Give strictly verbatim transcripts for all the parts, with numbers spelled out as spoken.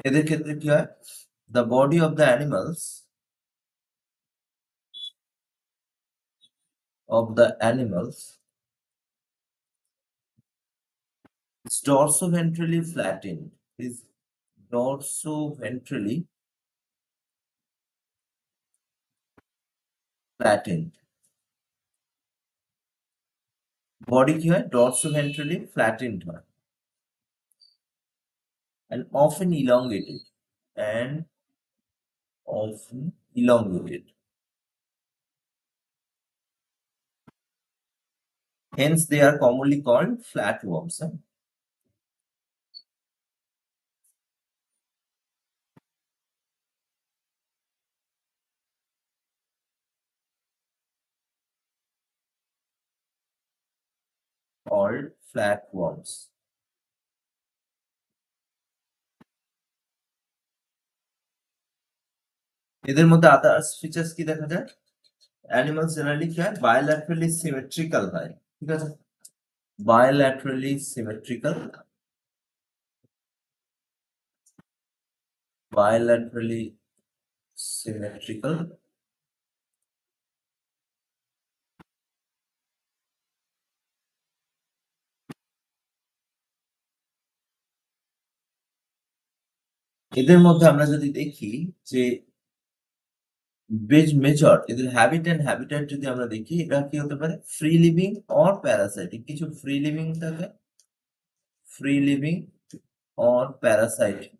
এদের ক্ষেত্রে কি হয়, the body of the animals of the animals is dorsoventrally flattened, is dorsoventrally flattened. Body কি হয়, dorsoventrally flattened হয় and often elongated and often elongated. Hence they are commonly called flatworms. Huh? Called flatworms. এদের মধ্যে others features কি দেখা যায়, animals generally কি হয়, বায়োল্যাটারালি সিমেট্রিক্যাল হয়, ঠিক আছে, বায়োল্যাটারালি সিমেট্রিক্যাল, bilaterally symmetrical, এদের মধ্যে আমরা যদি দেখি যে বেজ মেজর এদের হ্যাবিট এন্ড হ্যাবিটেট যদি আমরা দেখি, এটা কি হতে পারে, ফ্রি লিভিং অর প্যারাসাইটিক, কিছু ফ্রি লিভিং থাকে, ফ্রি লিভিং অর প্যারাসাইটিক,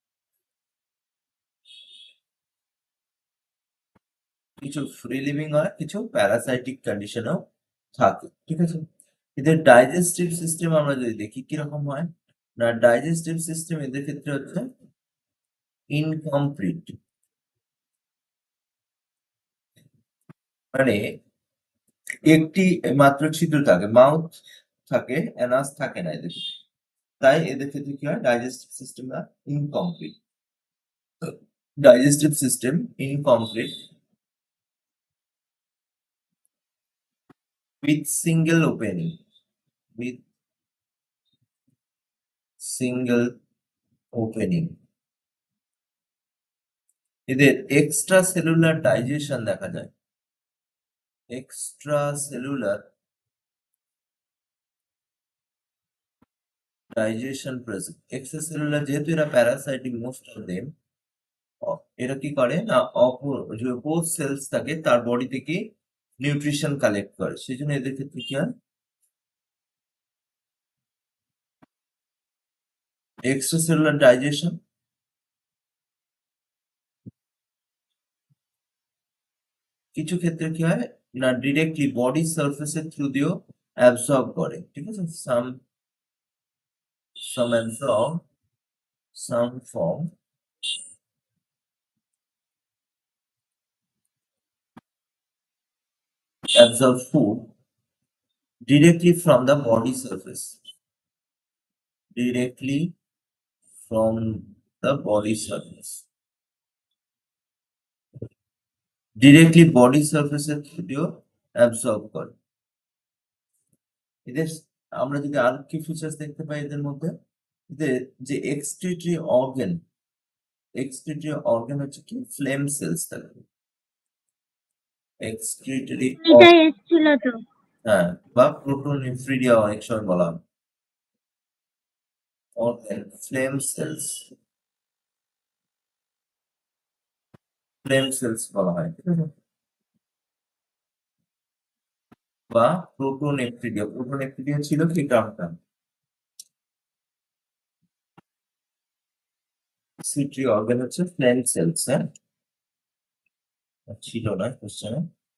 কিছু ফ্রি লিভিং হয়, কিছু প্যারাসাইটিক কন্ডিশনেও থাকে, ঠিক আছে। এদের ডাইজেস্টিভ সিস্টেম আমরা যদি দেখি কিরকম হয়, না ডাইজেস্টিভ সিস্টেম এদের ক্ষেত্রে হচ্ছে ইনকমপ্লিট, মানে একটি মাত্র ছিদ্র থাকে, মাউথ থাকে, অ্যানাস থাকে না এদের ক্ষেত্রে, তাই এদের ক্ষেত্রে কি হয়, digestive system incomplete, digestive system incomplete with single opening, with single opening. এদের এক্সট্রা সেলুলার ডাইজেশন দেখা যায়, extra cellular digestion present, extra cellular যেহেতু এরা প্যারাসাইটিক মোস্ট অফ দেম, এরা কি করে না, অপর যে পোস্ট সেলস থাকে তার বডি থেকে নিউট্রিশন কালেক্ট করে, সেই জন্য এদের ক্ষেত্রে কি হয়, এক্সট্রাসেলুলার ডাইজেশন। কিছু ক্ষেত্রে কি হয় না, ডিরেক্টলি বডি সারফেসের থ্রু দিয়েও অ্যাবসর্ব করে, ঠিক আছে, some some absorb, some form absorb food directly from the body surface, directly from the body surface, directly body surface এর থ্রুদিও অ্যাবসর্ব করে। এদের আমরা যদি আর কি ফিচার্স দেখতে পাই এদের মধ্যে, এদের যে এক্সক্রিটরি অর্গান, এক্সক্রিটরি অর্গান হচ্ছে কি, ফ্লেম সেলস থাকে, এক্সক্রিটরি এটাই এসেছিল তো, হ্যাঁ, বা প্রোটোনিফ্রিডিয়া অনেক সময় বলা হয়, organ flame cells, flame cells বলা হয়, ঠিক আছে, বা প্রোটোনেফ্রিডিয়া, প্রোটোনেফ্রিডিয়া ছিল কি টার্মটা, সিট্রি অর্গান হচ্ছে ফ্লেম সেলস, হ্যাঁ, ছিল না কোশ্চেনে।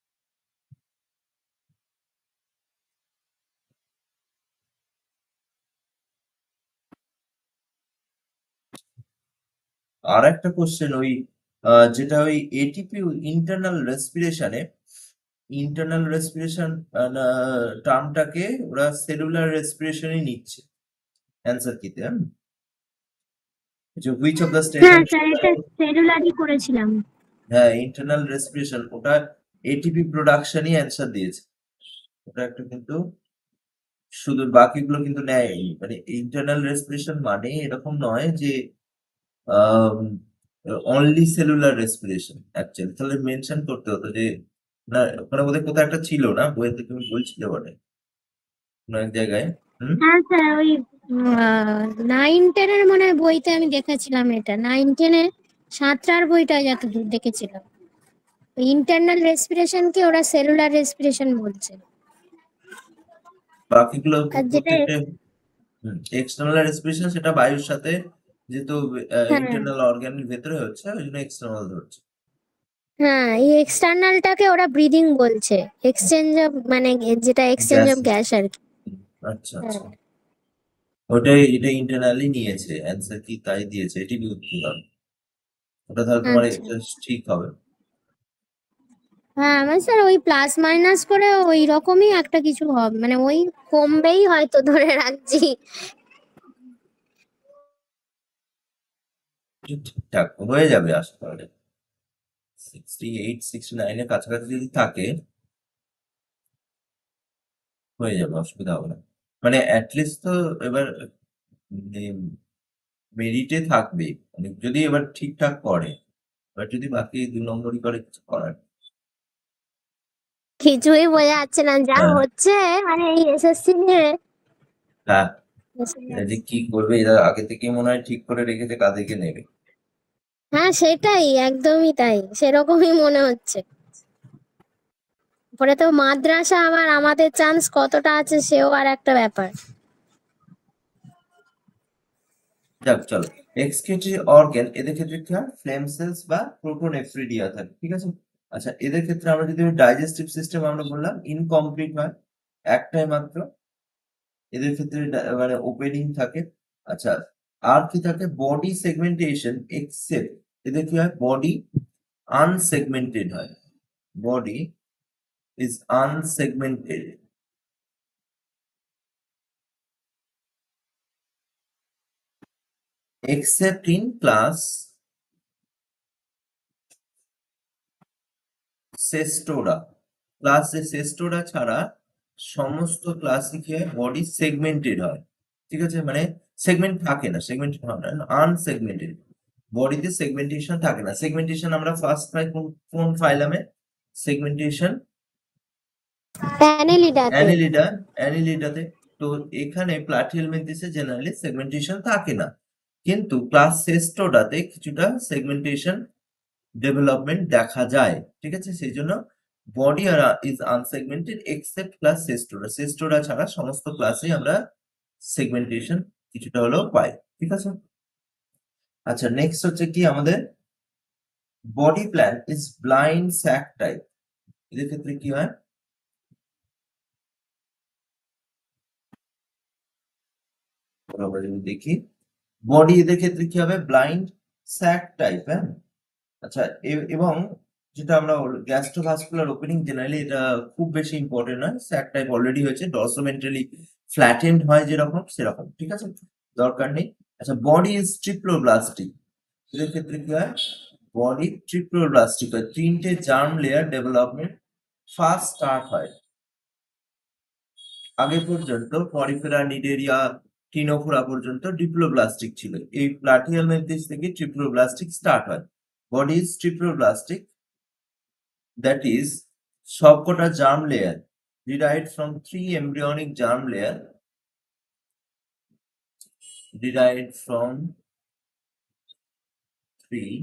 আর একটা কোশ্চেন ওই আহ, যেটা ওই এটিপি ইন্টারনাল রেসপিরেশনে, ইন্টারনাল রেসপিরেশন টার্মটাকে ওরা সেলুলার রেসপিরেশনই নিচ্ছে, অ্যান্সার কিতে, হ্যাঁ, যে হুইচ অফ দ্য হ্যাঁ স্টেশন, স্যার এটা সেলুলারই করেছিলাম। হ্যাঁ ইন্টারনাল রেসপিরেশন, ওটা এটিপি প্রোডাকশনই অ্যান্সার দিয়েছে, ওটা একটা কিন্তু, শুধু বাকিগুলো কিন্তু নেয়নি, মানে ইন্টারনাল রেসপিরেশন মানে এরকম নয় যে অনলি সেলুলার রেসপিরেশন অ্যাকচুয়ালি তাহলে মেনশন করতে হতো যে না ওখানে বোধহয় কোথাও একটা ছিল না বইয়েতে তুমি বলছিলে বটে কোনো এক জায়গায় হুম হ্যাঁ স্যার, ওই নাইন টেনের মনে হয় বইতে আমি দেখেছিলাম এটা। নাইন টেনের সাঁতরার বইটা যতদূর দেখেছিলাম, ইন্টারনাল রেসপিরেশনকে ওরা সেলুলার রেসপিরেশন বলছে। বাকিগুলো আর যেটা প্রত্যেকটা এক্সটার্নাল রেসপিরেশন সেটা বায়ুর সাথে যেহেতু হ্যাঁ ইন্টারনাল অর্গানের ভেতরে হচ্ছে ওই জন্য এক্সটার্নাল ধরছে হ্যাঁ, এই এক্সটার্নালটাকে ওরা ব্রিদিং বলছে, এক্সচেঞ্জ অফ মানে যেটা এক্সচেঞ্জ অফ গ্যাসেস গ্যাস আর কি। আচ্ছা হ্যাঁ আচ্ছা ওটাই এটা ইন্টারনালি নিয়েছে অ্যান্সার কি তাই দিয়েছে এটি বিউটিফুল ওটা তাহলে তোমার আচ্ছা। এটা ঠিক হবে হ্যাঁ আমার স্যার ওই প্লাস মাইনাস করে ওই রকমই একটা কিছু হবে, মানে ওই কমবেই হয়তো ধরে রাখছি। ঠিকঠাক হয়ে যাবে আশা করি সিক্সটি এইট সিক্সটি নাইন এর কাছাকাছি যদি থাকে হয়ে যাবে অসুবিধা হবে না মানে অ্যাটলিস্ট তো এবার মেরিটে থাকবে মানে যদি এবার ঠিকঠাক করে এবার যদি বাকি দু নম্বরই করে কিছু করার নেই। কিছুই বোঝা যাচ্ছে না যা হ্যাঁ হচ্ছে, মানে এই এসএসসি নিয়ে। হ্যাঁ এরা যে কি করবে এরা আগে থেকেই মনে হয় ঠিক করে রেখেছে কাদেরকে নেবে হ্যাঁ সেটাই, একদমই তাই, সেরকমই মনে হচ্ছে। পরে তো মাদ্রাসা আবার আমাদের চান্স কতটা আছে সেও আর একটা ব্যাপার। যাক চলো এক্সক্রিটরি অর্গান এদের ক্ষেত্রে কি হয় ফ্লেম সেলস বা প্রোটোনেফ্রিডিয়া থাকে ঠিক আছে আচ্ছা এদের ক্ষেত্রে আমরা যদি ডাইজেস্টিভ সিস্টেম আমরা বললাম ইনকমপ্লিট হয় একটাই মাত্র এদের ক্ষেত্রে ডা- মানে ওপেনিং থাকে আচ্ছা আর কি থাকে বডি সেগমেন্টেশন এক্সেপ্ট এদের কি হয় বডি আনসেগমেন্টেড হয় body is আনসেগমেন্টেড except in class সেস্টোরা ক্লাসে সেস্টোরা ছাড়া সমস্ত ক্লাসিকে বডি সেগমেন্টেড হয় ঠিক আছে মানে সেগমেন্ট থাকে না সেগমেন্টেড হয় না আনসেগমেন্টেড বডিতে সেগমেন্টেশন থাকে না সেগমেন্টেশন আমরা ফার্স্ট পাই কোন কোন ফাইলামে সেগমেন্টেশন প্যানেলিডাতে। অ্যানিলিডা অ্যানিলিডাতে তো এখানে প্লাটিহেলমিনথেসে জেনারেলি সেগমেন্টেশন থাকে না কিন্তু ক্লাস সেস্টোডাতে কিছুটা সেগমেন্টেশন ডেভেলপমেন্ট দেখা যায় ঠিক আছে সেই জন্য body are is unsegmented except class Cestoda Cestoda ছাড়া সমস্ত ক্লাসে আমরা সেগমেন্টেশন কিছুটা হলেও পাই ঠিক আছে আচ্ছা নেক্সট হচ্ছে কি আমাদের body plan is blind sac type এদের ক্ষেত্রে কি হয় আমরা যদি দেখি বডি এদের ক্ষেত্রে কি হবে ব্লাইন্ড স্যাক টাইপ হ্যাঁ আচ্ছা এ- এবং যেটা আমরা গ্যাস্ট্রোভাস্কুলার ওপেনিং জেনারেলি এটা খুব বেশি ইম্পর্টেন্ট নয় স্যাক টাইপ অলরেডি হয়েছে ডরসোভেন্ট্রালি ফ্ল্যাটেন্ড হয় যেরকম সেরকম ঠিক আছে দরকার নেই আচ্ছা বডি ইজ ট্রিপ্লোব্লাস্টিক এদের ক্ষেত্রে কি হয় বডি ট্রিপ্লোব্লাস্টিক হয় তিনটে germ layer development first start হয় আগে পর্যন্ত পরিফেরা নিডেরিয়া টিনোফোরা পর্যন্ত ডিপ্লোব্লাস্টিক ছিল এই প্লাটিয়াল মেন্থিস থেকে ট্রিপ্লোব্লাস্টিক স্টার্ট হয় body is triploblastic that is সবকটা germ layer derived from three embryonic germ layer derived from three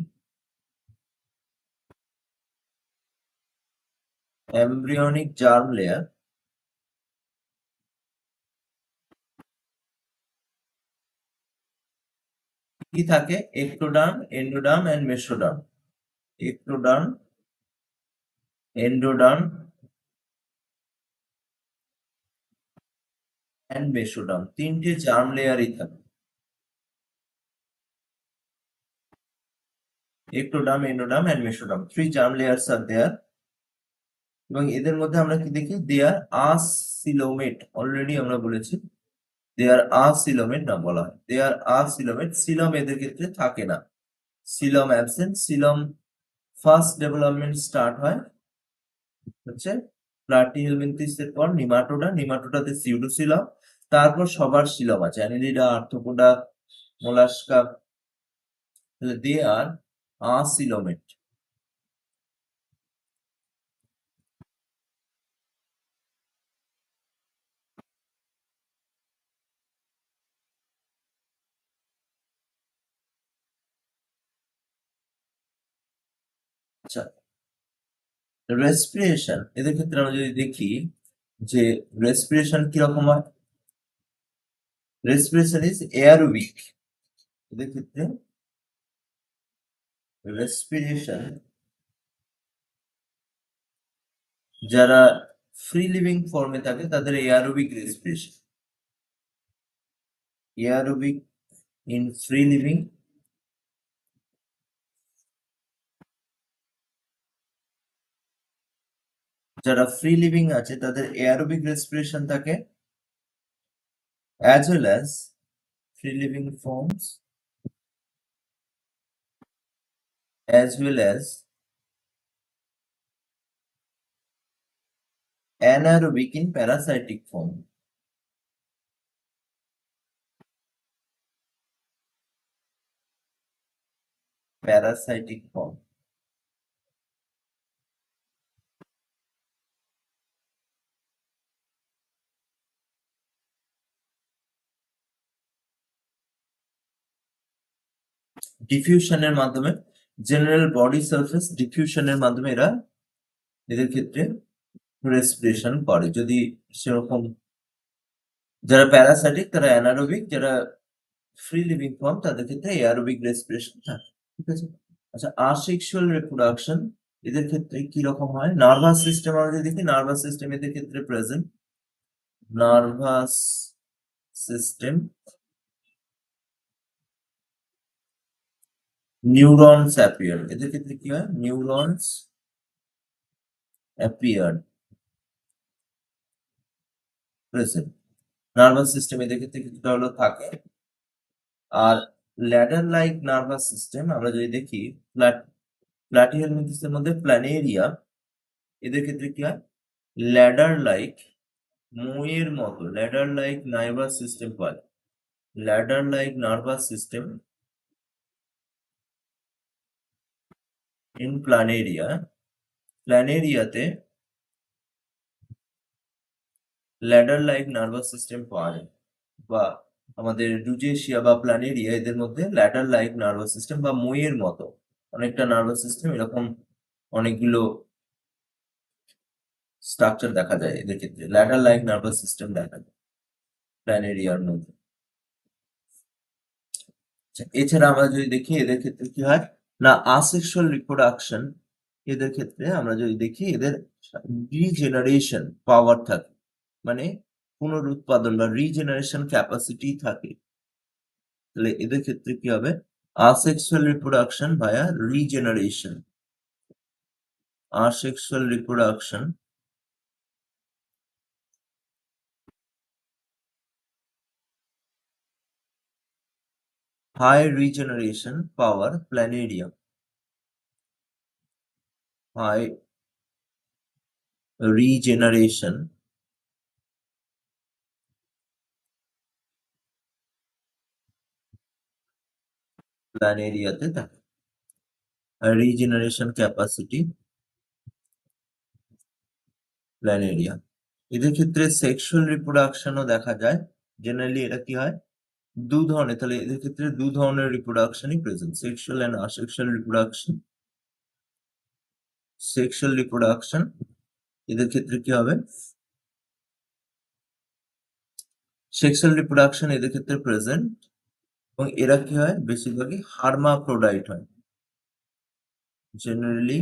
embryonic germ layer কি থাকে ectoderm endoderm and mesoderm ectoderm endoderm and mesoderm তিনটে germ লেয়ারই থাকে ectoderm endoderm and mesoderm three germ layers are there এবং এদের মধ্যে আমরা কি দেখি দে আর আসিলোমেট অলরেডি আমরা বলেছি দে আর আসিলোমেট না বলা হয় দে আর আসিলোমেট সিলম এদের ক্ষেত্রে থাকে না coelom absent coelom first development start হয় হচ্ছে প্লাটিহেলমিনথিস এর পর নিমাটোডা নিমাটোডাতে সিউডোসিলম তারপর সবার সিলম আছে অ্যানিলিডা আর্থ্রোপোডা মোলাস্কা তাহলে দে আর আসিলোমেট। আচ্ছা, রেসপিরেশন এদের ক্ষেত্রে আমরা যদি দেখি যে রেসপিরেশন কিরকম হয়, রেসপিরেশন ইজ এয়ারোবিক। এদের ক্ষেত্রে রেসপিরেশন যারা ফ্রি লিভিং ফর্মে থাকে তাদের aerobic respiration, aerobic in free living. যারা ফ্রি লিভিং আছে তাদের এয়ারোবিক রেসপিরেশন থাকে, as well as free living forms, as well as anaerobic in parasitic form. Parasitic form. ডিফিউশনের মাধ্যমে, জেনারেল বডি সারফেস ডিফিউশনের মাধ্যমে এরা এদের ক্ষেত্রে রেসপিরেশন করে। যদি সেরকম যারা প্যারাসাইটিক তারা অ্যানারোবিক, যারা ফ্রি লিভিং ফর্ম তাদের ক্ষেত্রে এয়ারোবিক রেসপিরেশন থাকে। ঠিক আছে। আচ্ছা, আসেক্সুয়াল রিপ্রোডাকশন এদের ক্ষেত্রে কি রকম হয়? নার্ভাস সিস্টেম আমরা যদি দেখি, নার্ভাস সিস্টেম এদের ক্ষেত্রে present, nervous system, neurons appear. এদের ক্ষেত্রে কি হয়? Neurons appear, present. Nervous system এদের ক্ষেত্রে কিছুটা হলো থাকে। আর ল্যাডার লাইক নার্ভাস সিস্টেম আমরা যদি দেখি, প্লাটিহেলমিনথেসের মধ্যে প্ল্যানেরিয়া, এদের ক্ষেত্রে কি হয়? ল্যাডার লাইক, মইয়ের মতো ল্যাডার লাইক নার্ভাস সিস্টেম পায়। Ladder like nervous system in planaria. প্ল্যানেরিয়াতে ল্যাডার লাইক নার্ভাস সিস্টেম পাওয়া যায়, বা আমাদের রুজেশিয়া বা প্ল্যানেরিয়া এদের মধ্যে ল্যাডার লাইক নার্ভাস সিস্টেম বা মইয়ের মতো অনেকটা নার্ভাস সিস্টেম, এরকম অনেকগুলো স্ট্রাকচার দেখা যায় এদের ক্ষেত্রে। ল্যাডার লাইক নার্ভাস সিস্টেম দেখা যায় প্ল্যানেরিয়ার মধ্যে। এছাড়া আমরা যদি দেখি এদের ক্ষেত্রে কি হয় না, আসেক্সুয়াল রিপ্রোডাকশন এদের ক্ষেত্রে আমরা যদি দেখি এদের রিজেনারেশন পাওয়ার থাকে, মানে পুনরুৎপাদন বা রিজেনারেশন ক্যাপাসিটি থাকে। তাহলে এদের ক্ষেত্রে কি হবে? asexual reproduction via regeneration. Asexual reproduction high regeneration power planaria, high regeneration planaria তে থাকে, regeneration capacity planaria। এদের ক্ষেত্রে সেক্সুয়াল রিপ্রোডাকশনও দেখা যায়। জেনারেলি এটা কি হয়? দু ধরনের, তাহলে এদের ক্ষেত্রে দু ধরনের রিপ্রোডাকশনই present, sexual and asexual reproduction. Sexual reproduction এদের ক্ষেত্রে কি হবে? সেক্সুয়াল রিপ্রোডাকশন এদের ক্ষেত্রে প্রেজেন্ট, এবং এরা কি হয়? বেশিরভাগই হার্মাফ্রোডাইট হয়, জেনারেলি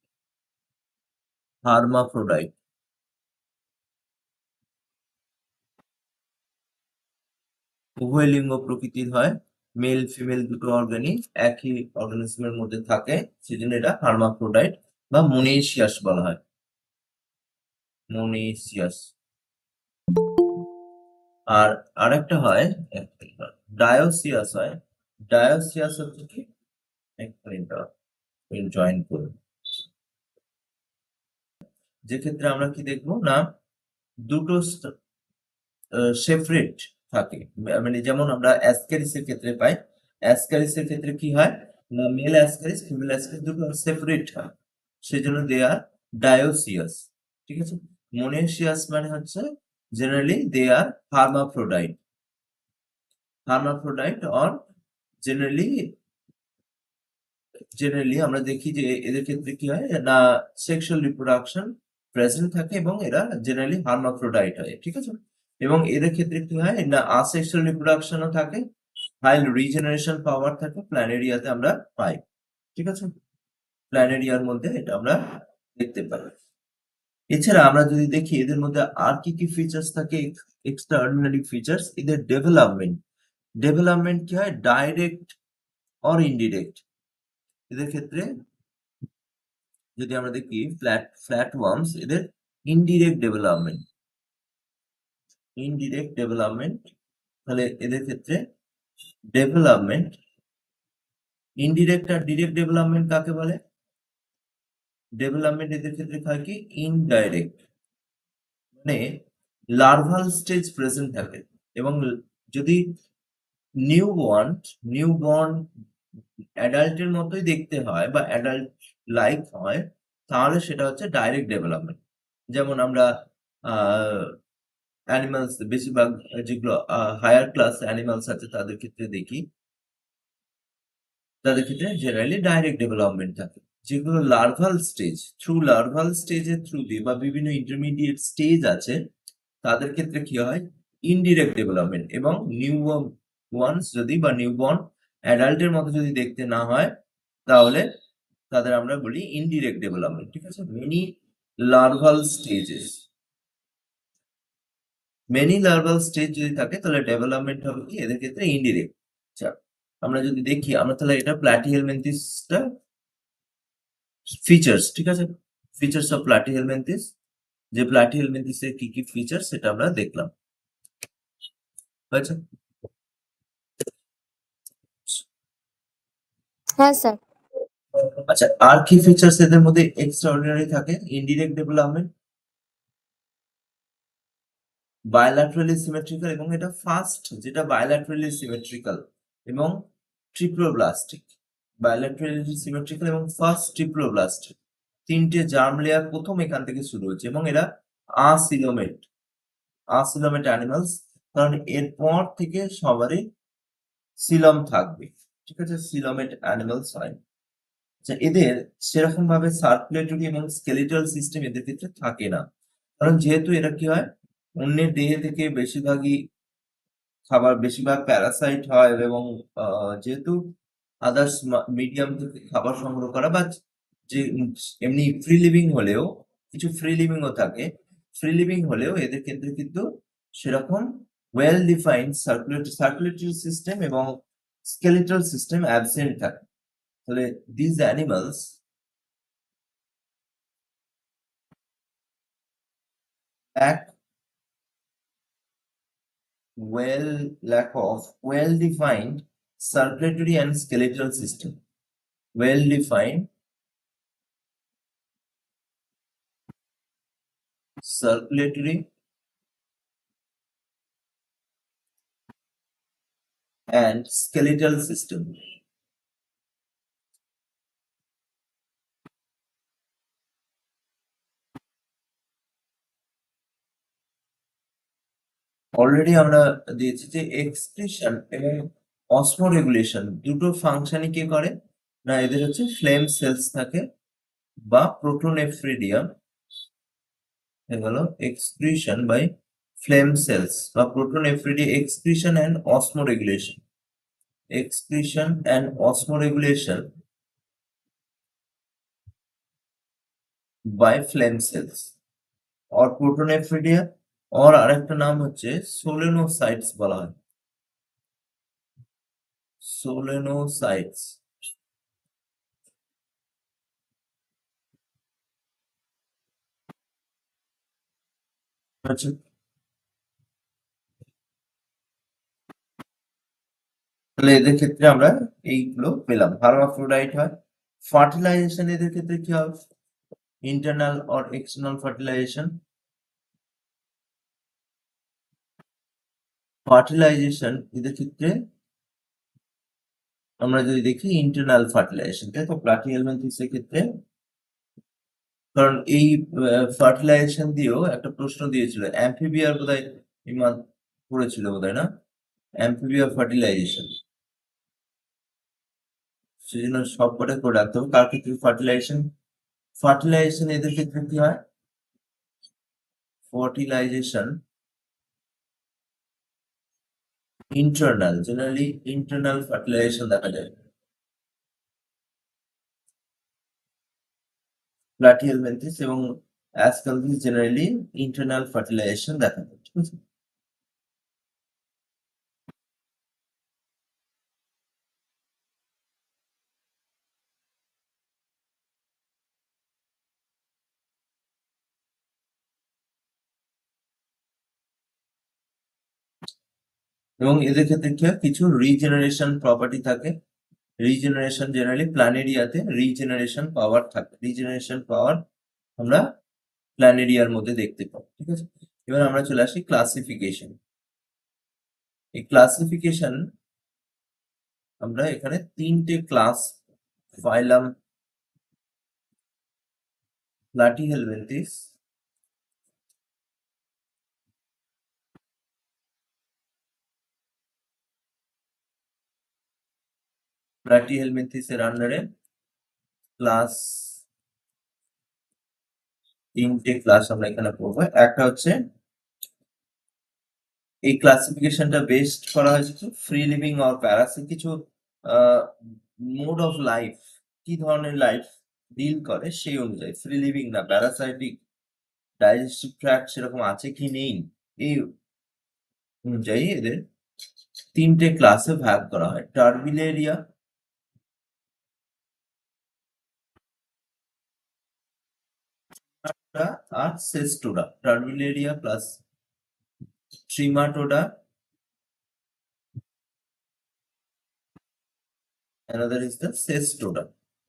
হার্মাফ্রোডাইট। উভয় লিঙ্গ প্রকৃতির হয়, মেল ফিমেল দুটো অর্গানই একই অর্গানিজমের মধ্যে থাকে, সেজন্য এটা হার্মাফ্রোডাইট বা মোনেসিয়াস বলা হয়, মোনেসিয়াস। আর আরেকটা হয় ডায়োসিয়াস হয়। ডায়োসিয়াস হচ্ছে কি, জয়েন করুন, যে ক্ষেত্রে আমরা কি দেখবো না, দুটো সেপারেট থাকে, মানে যেমন আমরা অ্যাসক্যারিসের ক্ষেত্রে পাই। অ্যাসক্যারিসের ক্ষেত্রে কি হয়? মেল অ্যাসকারিস ফিমেল অ্যাসকারিস দুটো সেপারেট হয়, সেজন্য দে আর ডায়োসিয়াস। ঠিক আছে, মোনেসিয়াস মানে হচ্ছে generally they are hermaphrodite, hermaphrodite or generally generally আমরা দেখি যে এদের ক্ষেত্রে কি হয় না, সেক্সুয়াল রিপ্রোডাকশন প্রেজেন্ট থাকে এবং এরা জেনারেলি হার্মাফ্রোডাইট হয়। ঠিক আছে, এবং এদের ক্ষেত্রে কি হয় না, আসেক্সুয়াল রিপ্রোডাকশনও থাকে, হাই রিজেনারেশন পাওয়ার থাকে, প্ল্যানেরিয়াতে আমরা পাই। ঠিক আছে, প্ল্যানেরিয়ার মধ্যে এটা আমরা দেখতে পাই। এছাড়া আমরা যদি দেখি এদের মধ্যে আর কি কি ফিচার্স থাকে, এক্সট্রা অর্ডিনারি ফিচার্স, এদের ডেভেলপমেন্ট, ডেভেলপমেন্ট কি হয় ডাইরেক্ট অর ইনডিরেক্ট। এদের ক্ষেত্রে যদি আমরা দেখি ফ্ল্যাট ফ্ল্যাট ওয়ার্মস, এদের ইনডিরেক্ট ডেভেলপমেন্ট, ইনডিরেক্ট ডেভেলপমেন্ট, তাহলে এদের ক্ষেত্রে ডেভেলপমেন্ট ইনডিরেক্ট আর ডিরেক্ট ডেভেলপমেন্ট কাকে বলে? ডেভেলপমেন্ট এদের ক্ষেত্রে হয় কি ইনডাইরেক্ট, মানে লার্ভাল স্টেজ প্রেজেন্ট থাকে, এবং যদি নিউ বর্ন নিউ বর্ন অ্যাডাল্টের মতোই দেখতে হয় বা অ্যাডাল্ট লাইক হয়, তাহলে সেটা হচ্ছে ডাইরেক্ট ডেভেলপমেন্ট। যেমন আমরা অ্যানিমালস, বেশিরভাগ যেগুলো হায়ার ক্লাস অ্যানিমালস আছে তাদের ক্ষেত্রে দেখি, তাদের ক্ষেত্রে জেনারেলি ডাইরেক্ট ডেভেলপমেন্ট থাকে। যেগুলো লার্ভাল স্টেজ, থ্রু লার্ভাল স্টেজের থ্রু দিয়ে বা বিভিন্ন ইন্টারমিডিয়েট স্টেজ আছে, তাদের ক্ষেত্রে কি হয় ইনডিরেক্ট ডেভেলপমেন্ট, এবং নিউ ওয়ান্স যদি বা নিউ বর্ন অ্যাডাল্টের মতো যদি দেখতে না হয়, তাহলে তাদের আমরা বলি ইনডিরেক্ট ডেভেলপমেন্ট। ঠিক আছে, many larval stages, many larval stage যদি থাকে তাহলে ডেভেলপমেন্ট হবে কি এদের ক্ষেত্রে ইনডিরেক্ট। আচ্ছা, আমরা যদি দেখি, আমরা তাহলে এটা প্ল্যাটিহেলমিনথিসটা ফিচার্স, ঠিক আছে, ফিচার্স অফ প্ল্যাটিহেলমিনথিস, যে প্ল্যাটিহেলমিনথিসের কি কি ফিচার সেটা আমরা দেখলাম। আচ্ছা, হ্যাঁ স্যার। আচ্ছা আর কি ফিচার্স এদের মধ্যে এক্সট্রা অর্ডিনারি থাকে? ইনডিরেক্ট ডেভেলপমেন্ট, বায়োল্যাটারালি সিমেট্রিক্যাল, এবং এটা ফার্স্ট যেটা বায়োল্যাটারালি সিমেট্রিক্যাল এবং ট্রিপ্লোব্লাস্টিক, বায়োল্যাটারালি সিমেট্রিক্যাল এবং ফার্স্ট ট্রিপ্লোব্লাস্টিক, তিনটে জার্ম লেয়ার প্রথম এখান থেকে শুরু হচ্ছে, এবং এরা আসিলোমেট, আসিলোমেট অ্যানিমালস, কারণ এরপর থেকে সবারই সিলম থাকবে। ঠিক আছে, সিলোমেট অ্যানিমালস হয়। আচ্ছা, এদের সেরকম ভাবে সার্কুলেটরি এবং স্কেলিটাল সিস্টেম এদের ক্ষেত্রে থাকে না, কারণ যেহেতু এরা কি হয় অন্যের দেহে থেকে বেশিরভাগই খাবার, বেশিরভাগ প্যারাসাইট হয়, এবং আহ, যেহেতু আদার্স মিডিয়াম থেকে খাবার সংগ্রহ করা বা যে উম এমনি ফ্রি লিভিং হলেও, কিছু ফ্রি লিভিংও থাকে, ফ্রি লিভিং হলেও এদের ক্ষেত্রে কিন্তু সেরকম well defined circulatory circulatory system এবং স্কেলিটাল সিস্টেম অ্যাবসেন্ট থাকে। তাহলে this animals lack well lack of well defined circulatory and skeletal system, well defined circulatory and skeletal system. Already আমরা দিয়েছি যে এক্সক্রিশন এবং অসমোরেগুলেশন দুটো ফাংশনই কে করে না, এদের হচ্ছে ফ্লেম সেলস থাকে বা প্রোটোনেফ্রিডিয়াম, এগুলো এক্সক্রিশন বাই ফ্লেম সেলস বা protonephridia, excretion and osmoregulation, excretion and osmoregulation by flame cells or protonephridia, or আরেকটা নাম হচ্ছে সোলেনোসাইটস বলা হয়, সোলেনোসাইটস। আচ্ছা, তাহলে এদের ক্ষেত্রে আমরা এইগুলো পেলাম, হার্মাফ্রোডাইট হয়। ফার্টিলাইজেশন এদের ক্ষেত্রে কি হবে? Internal or external fertilization, fertilization এদের ক্ষেত্রে আমরা যদি দেখি ইন্টারনাল ফার্টিলাইজেশন, তাই তো প্লাটিহেলমিনথেসের ক্ষেত্রে, কারণ এই ফার্টিলাইজেশন দিয়েও একটা প্রশ্ন দিয়েছিল অ্যাম্ফিবিয়ার বোধহয় ইমান পড়েছিল বোধহয়, না? অ্যাম্ফিবিয়া ফার্টিলাইজেশন, সেজন্য সবকটা করে রাখতে হবে। কার ক্ষেত্রে ফার্টিলাইজেশন ফার্টিলাইজেশন এদের ক্ষেত্রে কি হয়? Fertilization internal, generally internal fertilization দেখা যায়। প্লাটিহেলমিনথেস এবং অ্যাসকালভিস জেনারেলি ইন্টারনাল ফার্টিলাইজেশন দেখা যায়, ঠিক আছে? এবং এদের ক্ষেত্রে কি হয়? কিছু রিজেনারেশন প্রপার্টি থাকে। রিজেনারেশন জেনারেলি প্ল্যানেরিয়াতে রিজেনারেশন পাওয়ার থাকে। রিজেনারেশন পাওয়ার আমরা প্ল্যানেরিয়ার মধ্যে দেখতে পাই, ঠিক আছে? এবার আমরা চলে আসি ক্লাসিফিকেশন। এই ক্লাসিফিকেশন আমরা এখানে তিনটে ক্লাস, ফাইলাম প্লাটিহেলমিনথেস, প্লাটিহেলমিনথেসের আন্ডারে ক্লাস, তিনটে ক্লাস আমরা এখানে পড়বো। একটা হচ্ছে, এই ক্লাসিফিকেশনটা বেসড করা হয়েছে ফ্রি লিভিং অর প্যারাসিট, কিছু মোড অফ লাইফ, কি ধরনের লাইফ ডিল করে সেই অনুযায়ী। ফ্রি লিভিং না প্যারাসাইটিক, ডাইজেস্টিভ ট্র্যাক্ট সেরকম আছে কি নেই, এই অনুযায়ী এদের তিনটে ক্লাসে ভাগ করা হয়। টার্বিলেরিয়া, আর Cestoda. Turbellaria plus Trematoda, another is the cestoda.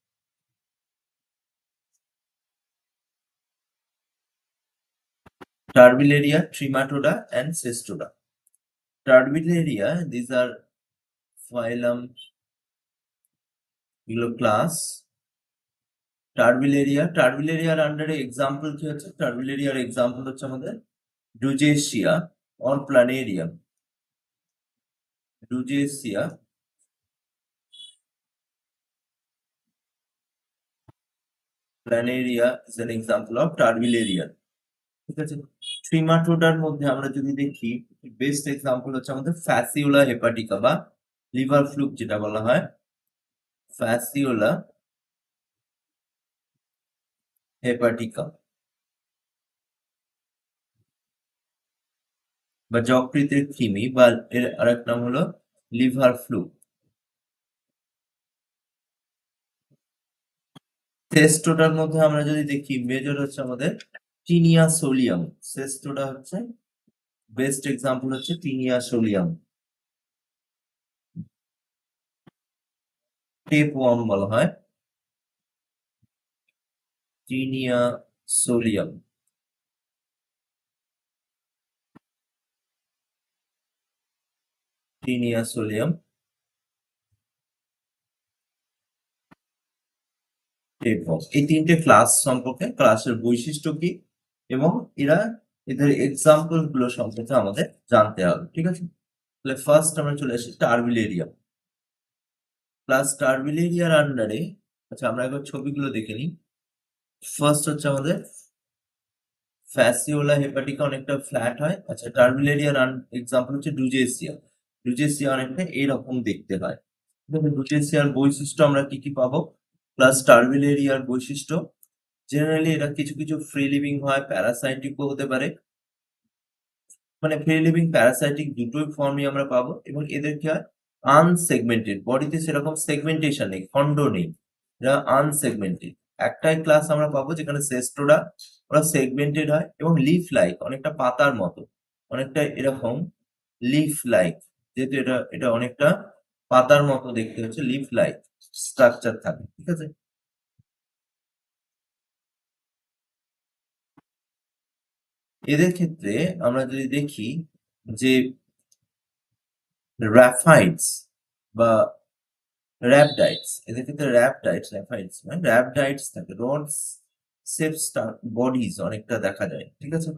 Turbillaria, trematoda and cestoda. Turbillaria, these are phylum, এগুলো ক্লাস। টার্বিলেরিয়া, টার্বিলেরিয়ার আন্ডারে এক্সাম্পল কি হচ্ছে? টার্বিলেরিয়ার এক্সাম্পল হচ্ছে আমাদের Dugesia or planarium. Dugesia, planaria is an example of Turbellaria, ঠিক আছে? ট্রিমাটোডার মধ্যে আমরা যদি দেখি, বেস্ট এক্সাম্পল হচ্ছে আমাদের ফ্যাসিওলা হেপাটিকা বা লিভার ফ্লুক যেটা বলা হয়, ফ্যাসিওলা হেপাটিকা বা যকৃতের কৃমি, বা এর আরেক নাম হলো লিভার ফ্লু। সেস্টোটার মধ্যে আমরা যদি দেখি, মেজর হচ্ছে আমাদের টিনিয়া সোলিয়াম। সেস্টোটা হচ্ছে বেস্ট এক্সাম্পল হচ্ছে টিনিয়া সোলিয়াম। টেপ ওয়ার্ম বলা হয় Taenia solium. Taenia solium, tape worm, এই তিনটে ক্লাস সম্পর্কে, ক্লাসের বৈশিষ্ট্য কি এবং এরা এদের এক্সাম্পল গুলো সম্পর্কে আমাদের জানতে হবে, ঠিক আছে? তাহলে ফার্স্ট আমরা চলে আসি টার্বিলেরিয়া। প্লাস টার্বিলেরিয়ার আন্ডারে, আচ্ছা আমরা একবার ছবিগুলো দেখে নিই। ফার্স্ট হচ্ছে আমাদের ফ্যাসিওলা হেপাটিকা, অনেকটা ফ্ল্যাট হয়। আচ্ছা, টার্বিলেরিয়ার এক্সাম্পল হচ্ছে ডুজেসিয়া। ডুজেসিয়া অনেকটা এরকম দেখতে হয়। ডুজেসিয়ার বৈশিষ্ট্য আমরা কি কি পাবো? প্লাস টার্বিলেরিয়ার বৈশিষ্ট্য, জেনারেলি এরা কিছু কিছু ফ্রি লিভিং হয়, প্যারাসাইটিকও হতে পারে, মানে ফ্রি লিভিং প্যারাসাইটিক দুটোই ফর্মই আমরা পাবো। এবং এদের কি হয়? আনসেগমেন্টেড, বডিতে সেরকম সেগমেন্টেশন নেই, খণ্ড নেই, এরা আনসেগমেন্টেড। একটাই ক্লাস আমরা পাবো যেখানে সেস্টোরা, ওরা সেগমেন্টেড হয় এবং লিফ লাইক, অনেকটা পাতার মতো, অনেকটা এরকম লিফ লাইক, যেহেতু এটা এটা অনেকটা পাতার মতো দেখতে হচ্ছে, লিফ লাইক স্ট্রাকচার থাকে, ঠিক আছে? এদের ক্ষেত্রে আমরা যদি দেখি যে রাফাইটস বা র্যাপটাইডস, এদের ক্ষেত্রে র্যাপটাইডস, র্যাপাইডস নয়, র্যাপটাইডস থাকে, রড শেপ বডিজ অনেকটা দেখা যায়, ঠিক আছে।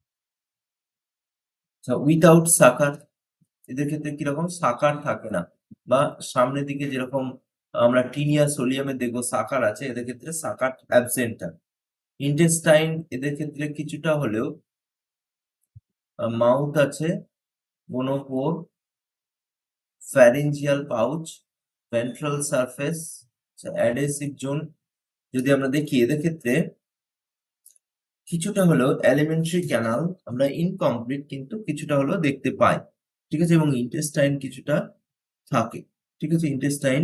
উইথাউট সাকার, এদের ক্ষেত্রে কিরকম সাকার থাকে না, বা সামনের দিকে যেরকম আমরা টিনিয়া সোলিয়ামে দেখবো সাকার আছে, এদের ক্ষেত্রে সাকার অ্যাবসেন্ট থাকে। ইন্টেস্টাইন, এদের ক্ষেত্রে কিছুটা হলেও মাউথ আছে, gonopore, pharyngeal pouch, ventral surface, adhesive zone. যদি আমরা দেখি এদের ক্ষেত্রে কিছুটা হলেও এলিমেন্টারি ক্যানাল আমরা ইনকমপ্লিট কিন্তু কিছুটা হলেও দেখতে পাই, ঠিক আছে, এবং ইন্টেস্টাইন কিছুটা থাকে, ঠিক আছে। ইন্টেস্টাইন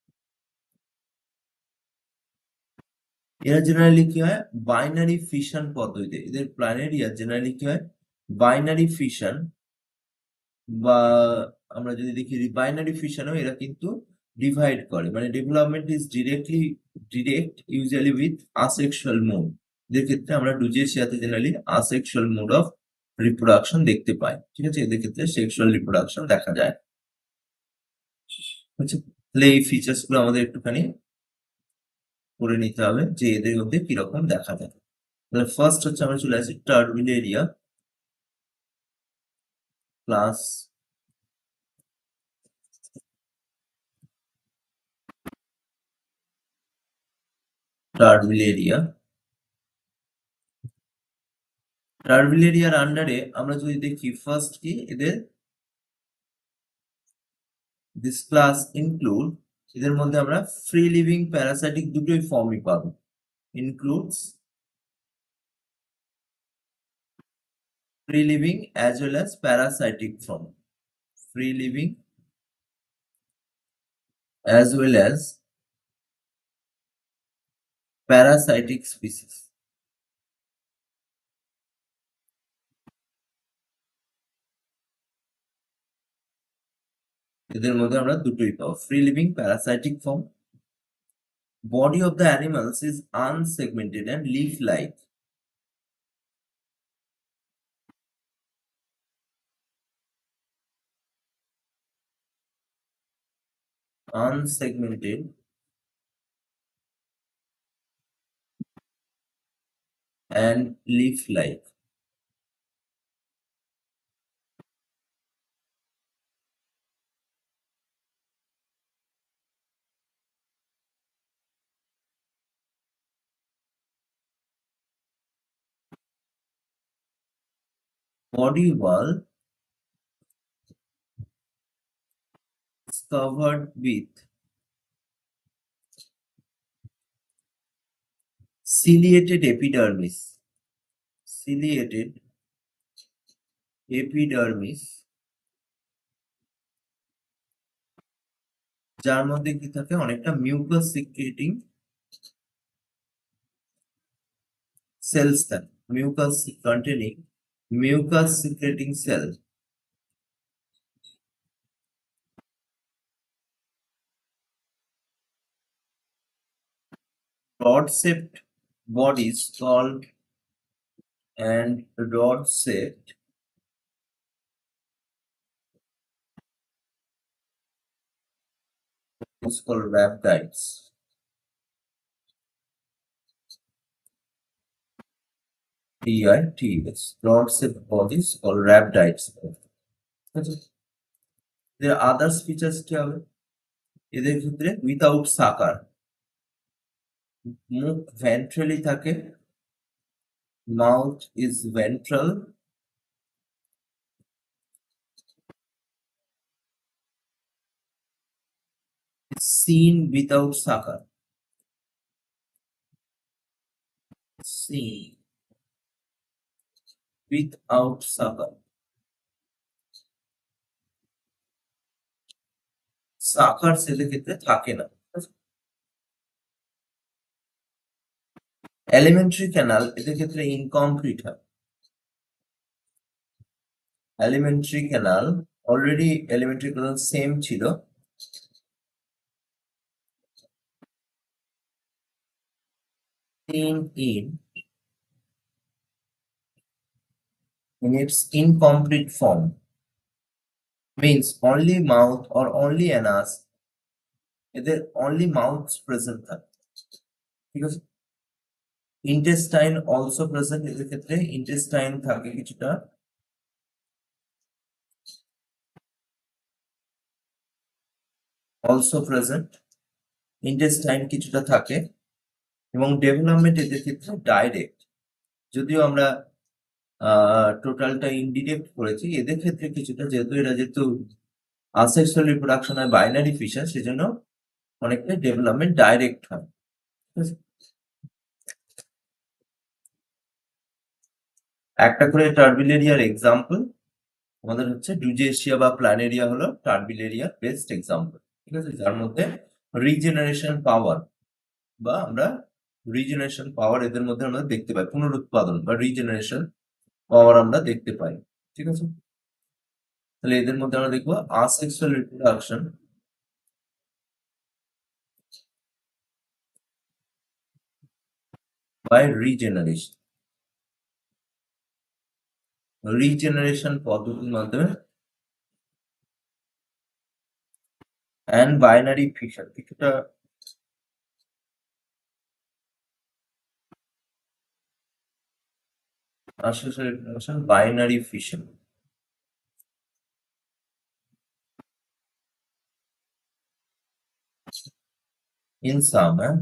এরা জেনারেলি কি হয়, বাইনারি ফিশন পদ্ধতিতে, এদের প্ল্যানেরিয়া জেনারেলি কি হয়, বাইনারি ফিশন, বা আমরা যদি দেখি বাইনারি ফিশনেও এরা কিন্তু ডিভাইড করে, মানে development is directly direct usually with asexual mode. এদের ক্ষেত্রে আমরা ডুজিয়েশিয়াতে generally asexual mode of reproduction দেখতে পাই, ঠিক আছে, এদের ক্ষেত্রে সেক্সুয়াল রিপ্রোডাকশন দেখা যায়, আচ্ছা। তাহলে এই ফিচার্স গুলো আমাদের একটুখানি করে নিতে হবে যে এদের মধ্যে কিরকম দেখা যায়। তাহলে ফার্স্ট হচ্ছে আমরা চলে আসি টার্মিনেরিয়া প্লাস টার্মিনেরিয়া। টার্মিনেরিয়ার আন্ডারে আমরা যদি দেখি ফার্স্ট কি এদের দিস ক্লাস ইনক্লুড, এদের মধ্যে আমরা ফ্রি লিভিং প্যারাসাইটিক দুটোই ফর্মই পাবো, includes free living as well as parasitic form, free living as well as parasitic species. এদের মধ্যে আমরা দুটোই পাবো, free living parasitic form. Body of the animals is unsegmented and leaf-like. Unsegmented and leaf-like. Body wall is covered with ciliated epidermis. Ciliated epidermis, যার মধ্যে কি থাকে অনেকটা মিউকাস সিক্রেটিং সেলস থাকে, mucus containing mucus secreting cell. Rod-shaped bodies called and rod-shaped is called rhabdites. T I T S, rod-shaped bodies called rhabdites. এদের others features কি হবে, এদের ক্ষেত্রে উইথাউট সাকার, মুখ ভেন্ট্রালি থাকে, mouth is ventral, seen without sucker, seen without sucker, সাকার এদের ক্ষেত্রে থাকে না। এলিমেন্টারি ক্যানাল এদের ক্ষেত্রে ইনকমপ্লিট হয়, alimentary canal already alimentary canal same ছিল, seen in in its incomplete form means only mouth or only anus এদের অনলি মাউথ প্রেজেন্ট থাকে, ঠিক আছে। ইন্টেস্টাইন অলসো প্রেজেন্ট, এদের ক্ষেত্রে ইন্টেস্টাইন থাকে কিছুটা, অলসো প্রেজেন্ট, ইন্টেস্টাইন কিছুটা থাকে। এবং ডেভেলপমেন্ট এদের ক্ষেত্রে ডাইরেক্ট, যদিও আমরা টোটালটা ইনডিরেক্ট করেছি, এদের ক্ষেত্রে কিছুটা, যেহেতু এরা যেহেতু আসেক্সুয়াল রিপ্রোডাকশন হয় বাইনারি ফিশার, সেজন্য অনেকটা ডেভেলপমেন্ট ডাইরেক্ট হয়, ঠিক আছে। একটা করে টার্বিলেরিয়ার এক্সাম্পল আমাদের হচ্ছে ডুজেসিয়া বা প্ল্যানেরিয়া হলো টার্বিলেরিয়ার বেস্ট এক্সাম্পল, ঠিক আছে, যার মধ্যে রিজেনারেশন পাওয়ার বা আমরা রিজেনারেশন পাওয়ার এদের মধ্যে আমরা দেখতে পাই, পুনরুৎপাদন বা রিজেনারেশন পাওয়ার আমরা দেখতে পাই, ঠিক আছে। তাহলে এদের মধ্যে আমরা দেখবো asexual reproduction by regeneration, regeneration পদ্ধতির মাধ্যমে অ্যান্ড বাইনারি ফিশন, কিছুটা asexual reproduction binary fission in some, হ্যাঁ,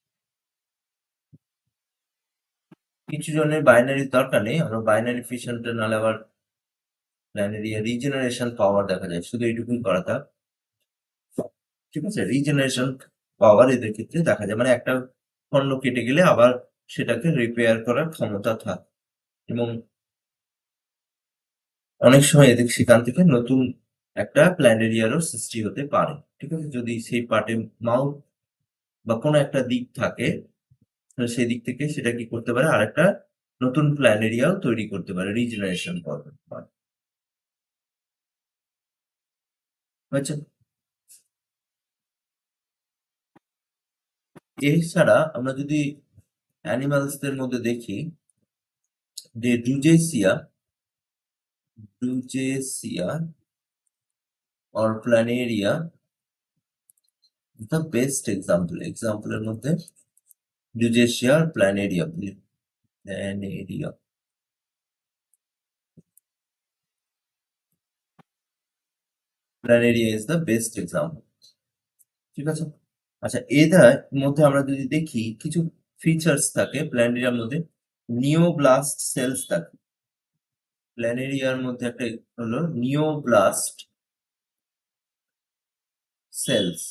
কিছু জনের বাইনারি দরকার নেই, আমরা বাইনারি ফিশনটা নাহলে আবার প্ল্যানেরিয়া রিজেনারেশন পাওয়ার দেখা যায়, শুধু এইটুকুই করা থাক, ঠিক আছে। রিজেনারেশন পাওয়ার এদের ক্ষেত্রে দেখা যায়, মানে একটা খণ্ড কেটে গেলে আবার সেটাকে রিপেয়ার করার ক্ষমতা থাকে, এবং অনেক সময় এদের সেখান থেকে নতুন একটা প্ল্যানেরিয়ারও সৃষ্টি হতে পারে, ঠিক আছে, যদি সেই পার্টে মাউথ বা কোনো একটা দিক থাকে, তাহলে সেই দিক থেকে সেটা কি করতে পারে, আর একটা নতুন প্ল্যানেরিয়াও তৈরি করতে পারে রিজেনারেশন পদ্ধতি। আচ্ছা, এছাড়া আমরা যদি অ্যানিমালসদের মধ্যে দেখি যে Dugesia, Dugesia or Planaria the best example, এক্সাম্পলের মধ্যে ড্রুজেসিয়া আর Planaria, Planaria Planaria is the best example, ঠিক আছে। আচ্ছা, এদের মধ্যে আমরা যদি দেখি কিছু ফিচার্স থাকে প্ল্যানেরিয়ার মধ্যে, নিওব্লাস্ট সেলস থাকে, প্ল্যানেরিয়ার মধ্যে একটা হলো নিওব্লাস্ট সেলস,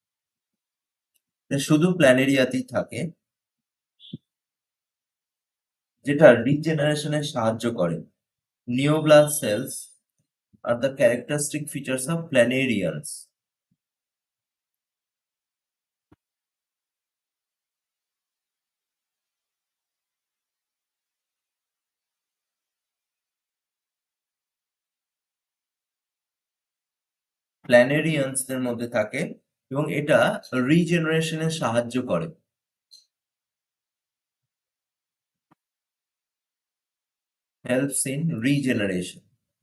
শুধু প্ল্যানেরিয়াতেই থাকে, যেটা রিজেনারেশনে সাহায্য করে। নিওব্লাস্ট সেলস আর the characteristic features of planarians. প্ল্যানেরিয়ান্সদের মধ্যে থাকে এবং এটা রিজেনারেশনে সাহায্য করে। Helps in regeneration.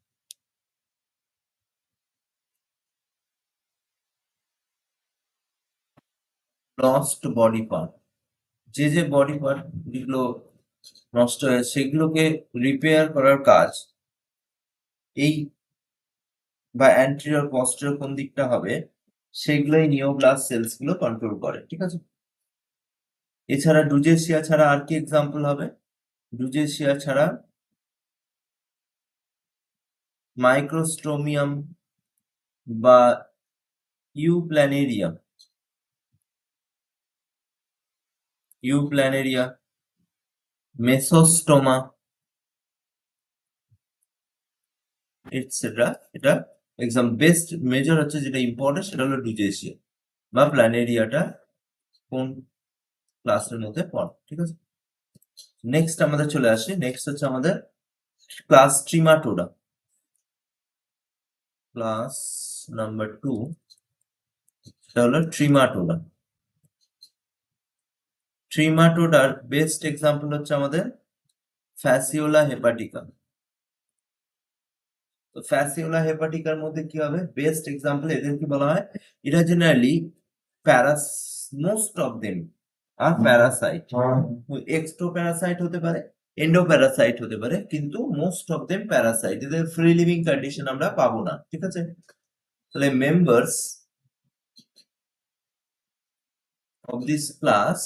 Lost body part, যে যে বডি পার্ট যেগুলো নষ্ট হয় সেগুলোকে রিপেয়ার করার কাজ এই বা অ্যান্টেরিয়র পস্টেরিয়র কোন দিকটা হবে সেগুলোই নিওব্লাস্ট সেলস গুলো কন্ট্রোল করে, ঠিক আছে। এছাড়া ডুজেসিয়া ছাড়া আর কি এক্সাম্পল হবে, ডুজেসিয়া ছাড়া মাইক্রোস্টোমিয়াম বা ইউপ্ল্যানেরিয়া, ইউপ্ল্যানেরিয়া, মেসোস্টোমা এটসেট্রা, এটা এক্সাম বেস্ট মেজর হচ্ছে, যেটা ইম্পর্টেন্ট সেটা হলো ডুজেসিয়া বা প্ল্যানেরিয়াটা কোন ক্লাসের মধ্যে পড়ে, ঠিক আছে। নেক্সট আমাদের চলে আসে, নেক্সট হচ্ছে আমাদের class Trematoda, class number two, সেটা হলো ট্রিমাটোডা। ট্রিমাটোডার বেস্ট এক্সাম্পল হচ্ছে আমাদের ফ্যাসিওলা হেপাটিকা। তো ফ্যাসিওলা হেপাটিকার মধ্যে কি হবে, বেস্ট এক্সাম্পল এদের কি বলা হয়, এরা জেনারেলি প্যারাস most of them are parasite. Ectoparasite হতে পারে, এন্ডোপ্যারাসাইট হতে পারে, কিন্তু মোস্ট অফ দেম প্যারাসাইট। এদের ফ্রি লিভিং কন্ডিশন আমরা পাবো না, ঠিক আছে? তাহলে members of this class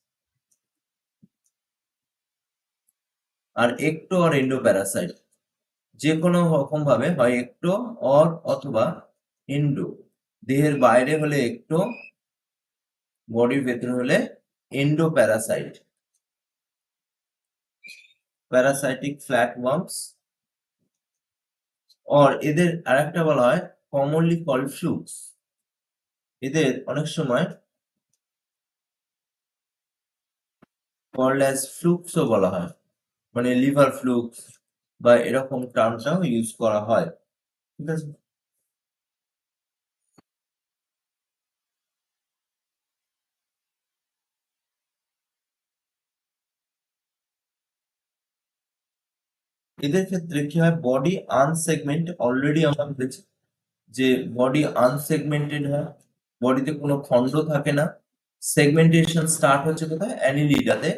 are একটো আর এন্ডোপ্যারাসাইট, যে কোনো রকম ভাবে হয় একটো অর অথবা এন্ডো। দেহের বাইরে হলে একটো, বডির ভেতরে হলে এন্ডোপ্যারাসাইট, প্যারাসাইটিক ফ্ল্যাটওয়ার্মস। আর এদের আরেকটা বলা হয় কমনলি কল্ড ফ্লুক্স। এদের অনেক সময় কল্ড অ্যাজ ফ্লুক্সও বলা হয়, মানে লিভার ফ্লুক্স বা এরকম টার্মটাও ইউজ করা হয়, ঠিক আছে? এদের ক্ষেত্রে কি হয়, বডি আনসেগমেন্ট, অলরেডি আমরা বলেছি যে বডি আনসেগমেন্টেড হয়, বডিতে কোনো খন্ড থাকে না। সেগমেন্টেশন স্টার্ট হচ্ছে কোথায়, অ্যানিলিডাতে।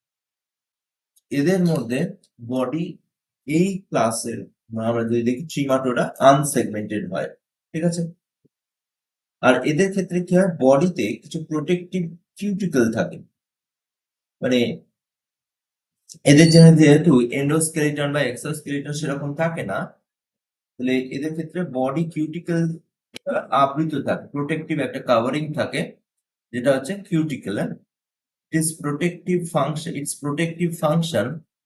এদের মধ্যে বডি এই ক্লাসের আমরা যদি দেখি ট্রিমাটোরা আনসেগমেন্টেড হয়, ঠিক আছে? আর এদের ক্ষেত্রে কি হয়, বডিতে কিছু প্রোটেক্টিভ কিউটিকল থাকে, মানে এদের জন্য যেহেতু এন্ডোস্কেলিটন বা এক্সোস্কেলিটন সেরকম থাকে না, তাহলে এদের ক্ষেত্রে বডি কিউটিকল আবৃত থাকে, প্রোটেক্টিভ একটা কাভারিং থাকে, যেটা হচ্ছে cuticle. It's protective function it's protective function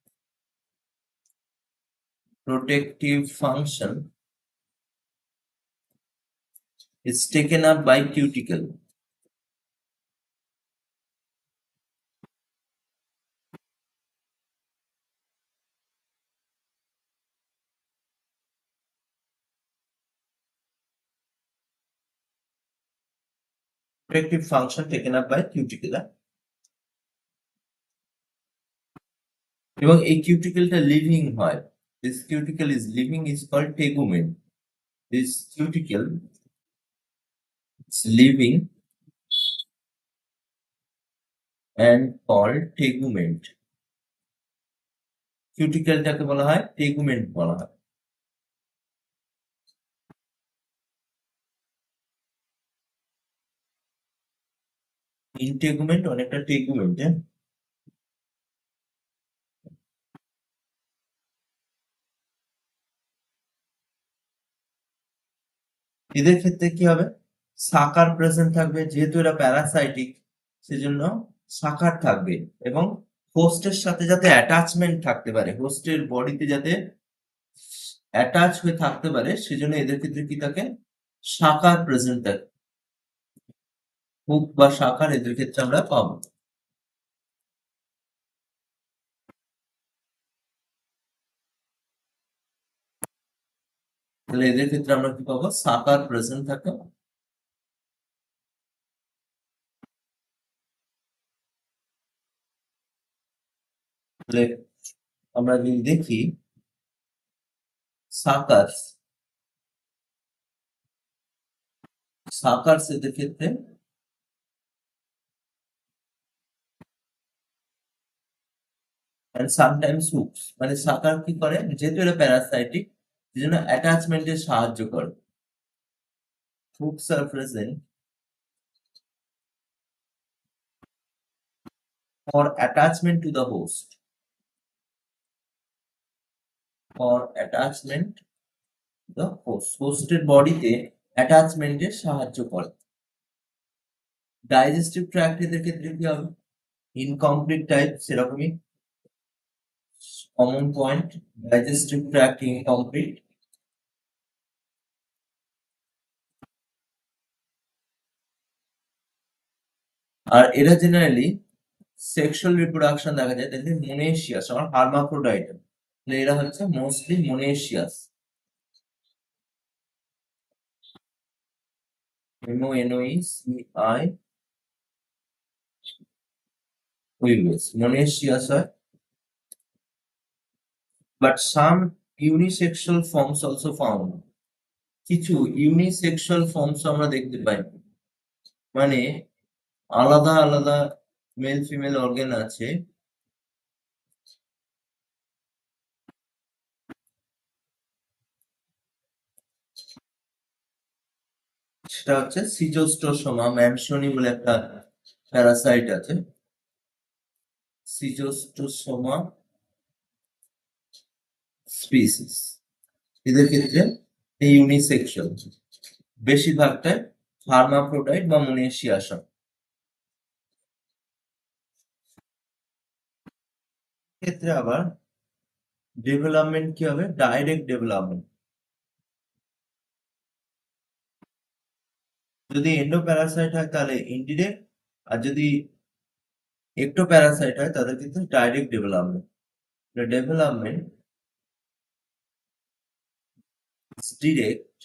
protective function is taken up by cuticle. Protective function taken up by cuticle. এবং এই কিউটিকলটা লিভিং হয়। This cuticle is living, is called tegument. This cuticle is living and called tegument. কিউটিকলটাকে বলা হয় টেগুমেন্ট বলা হয়। ইনটেগুমেন্ট অনেকটা টেগুমেন্ট। এদের ক্ষেত্রে কি হবে, সাকার প্রেজেন্ট থাকবে, যেহেতু এরা প্যারাসাইটিক সেজন্য সাকার থাকবে, এবং হোস্টের সাথে যাতে অ্যাটাচমেন্ট থাকতে পারে, হোস্টের বডিতে যাতে অ্যাটাচ হয়ে থাকতে পারে, সেজন্য এদের ক্ষেত্রে কি থাকে, সাকার প্রেজেন্ট থাকে। হুক বা সাকার এদের ক্ষেত্রে আমরা পাবো। তাহলে এদের ক্ষেত্রে আমরা কি পাবো, সাকার প্রেজেন্ট থাকে। তাহলে আমরা যদি দেখি সাকার্স, সাকার্স এদের ক্ষেত্রে and sometimes hooks, মানে সাকার কি করে, যেহেতু এরা প্যারাসাইটিক সেজন্য অ্যাটাচমেন্টে সাহায্য করে। Hooks are present for attachment to the host, for attachment to the host, হোস্টের বডিতে অ্যাটাচমেন্টে সাহায্য করে। ডাইজেস্টিভ ট্র্যাক্ট এদের ক্ষেত্রে কি হবে, ইনকমপ্লিট টাইপ, সেরকমই common point, digestive tract incomplete. আর এরা জেনারেলি সেক্সুয়াল রিপ্রোডাকশন দেখা যায়, তাহলে মোনেশিয়াস আর হার্মাফ্রোডাইট, এরা হচ্ছে mostly monoecious. M O N O E C I monoecious হয়, but some unisexual forms also found, কিছু ইউনিসেক্সুয়াল ফর্মস আমরা দেখতে পাই। মানে আলাদা আলাদা মেল ফিমেল অর্গান আছে সেটা হচ্ছে সিজোস্টোসোমা ম্যানসনি বলে একটা প্যারাসাইট আছে সিজোস্টোসোমা স্পিসিস এদের ক্ষেত্রে ইউনিসেক্সুয়াল বেশিরভাগটাই হার্মাফ্রোডাইট বা মনেশিয়াসম ক্ষেত্রে আবার ডেভেলপমেন্ট কি হবে ডাইরেক্ট ডেভেলপমেন্ট যদি এন্ডোপ্যারাসাইট হয় তাহলে ইনডিরেক্ট আর যদি एक्टोपैरासाइट है তাদের কিন্তু direct development the development is direct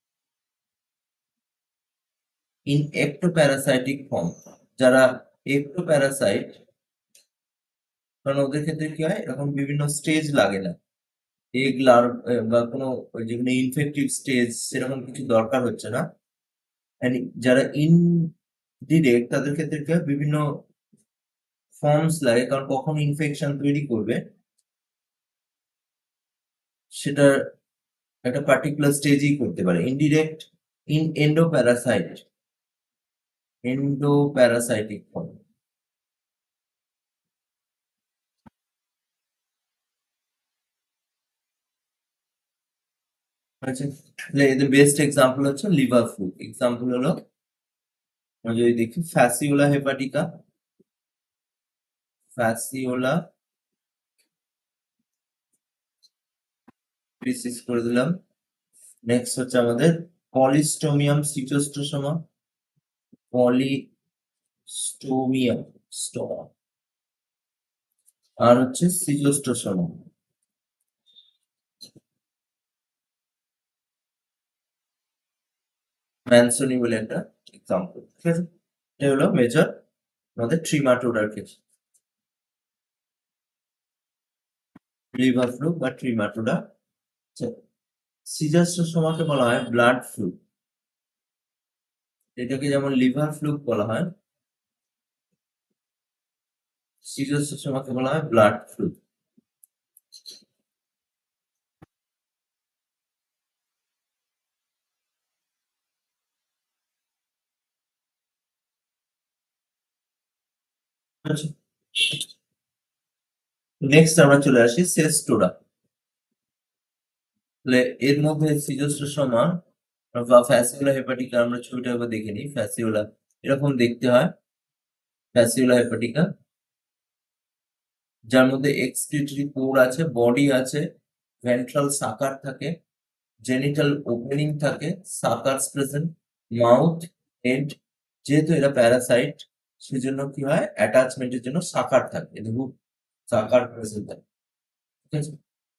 in ectoparasitic form যারা ectoparasite কারণ ওদের ক্ষেত্রে কি হয় এরকম বিভিন্ন স্টেজ লাগে না এগ লার্ভ বা কোনো যেগুলো ইনফেক্টিভ স্টেজ সেরকম কিছু দরকার হচ্ছে না and যারা ইনডিরেক্ট তাদের ক্ষেত্রে কি হয় বিভিন্ন ফর্মস লাগে কারণ কখন ইনফেকশন তৈরি করবে সেটা একটা পার্টিকুলার স্টেজেই করতে পারে indirect in endoparasite endoparasitic form আচ্ছা তাহলে এদের বেস্ট এক্সাম্পল হচ্ছে লিভার ফ্লু এক্সাম্পল হলো আমরা যদি দেখি ফ্যাসিওলা হেপাটিকা ফ্যাসিওলা পিসিস করে দিলাম নেক্সট হচ্ছে আমাদের পলিস্টোমিয়াম সিটোস্টোসোমা পলিস্টোমিয়াম স্টোমা আর হচ্ছে সিটোস্টোসোমা ম্যানসনি বলে একটা এক্সাম্পল ঠিক আছে এটা হলো মেজর আমাদের ট্রিমাটোডার ক্ষেত্রে লিভার ফ্লু বা ট্রিমাটোডা সিজাস্টোসোমাকে বলা হয় ব্লাড ফ্লু এটাকে যেমন লিভার ফ্লু বলা হয় সিজাস্টোসোমাকে বলা হয় ব্লাড ফ্লু নেক্সট আমরা চলে আসি সেস্টোডা তাহলে এর মধ্যে সিজোস্টোসোমা বা ফ্যাসিওলা হেপাটিকা আমরা ছবিটা একবার দেখে নিই ফ্যাসিওলা এরকম দেখতে হয় ফ্যাসিওলা হেপাটিকা যার মধ্যে এক্সক্রিটরি পোর আছে বডি আছে ভেন্ট্রাল সাকার থাকে জেনিটাল ওপেনিং থাকে সাকার্স প্রেজেন্ট মাউথ হেড যেহেতু এরা প্যারাসাইট সেজন্য কি হয় অ্যাটাচমেন্টের জন্য সাকার থাকে দেখুন সাকার প্রেজেন্ট থাকে ঠিক আছে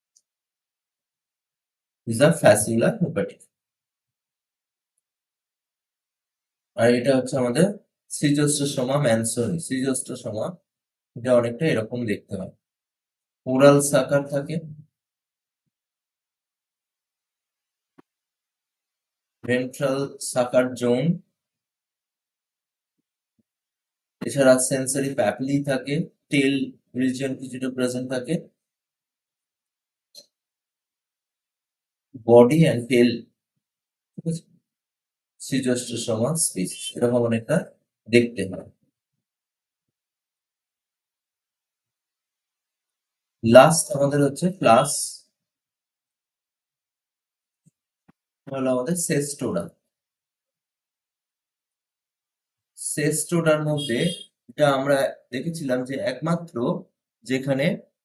ইজ আ ফ্যাসিওলা হেপাটিকা আর এটা হচ্ছে আমাদের সিজোস্টোসোমা ম্যানসনি সিজোস্টোসোমা এটা অনেকটা এরকম দেখতে হয় ওরাল সাকার থাকে ভেন্ট্রাল সাকার জোন এছাড়া সেন্সরি প্যাপিলি থাকে টেল রিজিয়ন কিছুটা প্রেজেন্ট থাকে বডি অ্যান্ড টেল ঠিক আছে সিজোস্টোসোমা স্পিসিস এরকম অনেকটা দেখতে হয় লাস্ট আমাদের হচ্ছে ক্লাস হলো আমাদের সেস্টোডা সেস্টোডার মধ্যে এটা আমরা দেখেছিলাম যে একমাত্র যেখানে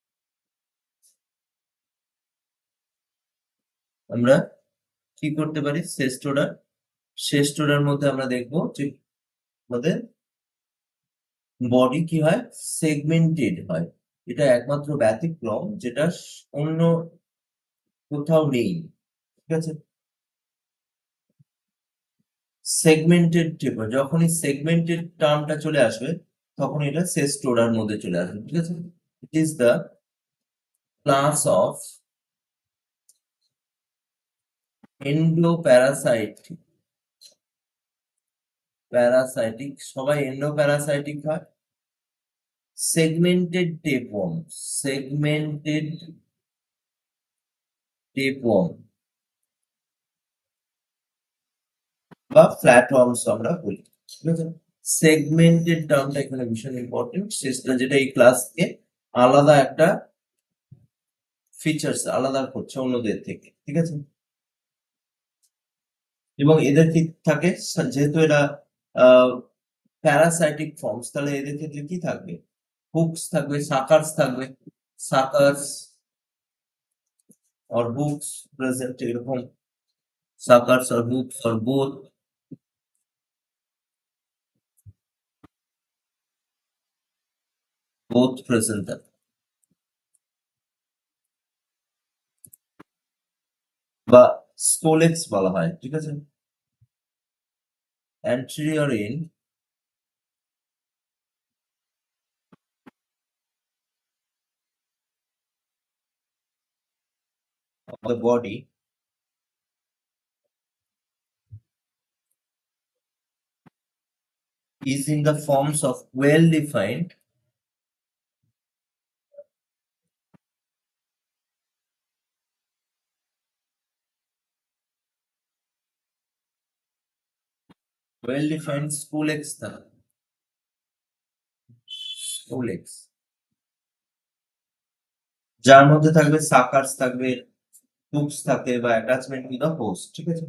আমরা কি করতে পারি সেস্টোডার সেস্টোডার মধ্যে আমরা দেখবো যে আমাদের বডি কি হয় সেগমেন্টেড হয় এটা একমাত্র ব্যতিক্রম যেটা অন্য কোথাও নেই ঠিক আছে সেগমেন্টেড যখনই সেগমেন্টেড টার্মটা চলে আসবে তখন এটা সেস্টোডার মধ্যে চলে আসবে ঠিক আছে it is the class of endoparasite parasitic, সবাই এন্ডো প্যারাসাইটিক হয়। সেগমেন্টেড টেপওয়ার্ম, সেগমেন্টেড টেপওয়ার্ম বা ফ্ল্যাটওয়ার্মস আমরা বলি, ঠিক আছে। সেগমেন্টেড টার্মটা এখানে ভীষণ ইম্পর্টেন্ট, সেটা যেটা এই ক্লাসকে আলাদা একটা ফিচার্স আলাদা করছে অন্যদের থেকে, ঠিক আছে। এবং এদের কি থাকে, যেহেতু এরা প্যারাসাইটিক ফর্মস, তাহলে এদের ক্ষেত্রে কি থাকবে, হুকস থাকবে, সাকার্স থাকবে, সাকার্স or hooks present এরকম, suckers or hooks or both, both present থাকে বা স্টোলেক্স বলা হয়, ঠিক আছে। anterior end of the body is in the forms of well defined well defined scolex থাকে, scolex, যার মধ্যে থাকবে সাকার্স থাকবে, হুকস থাকে বা অ্যাটাচমেন্ট টু দা হোস্ট, ঠিক আছে।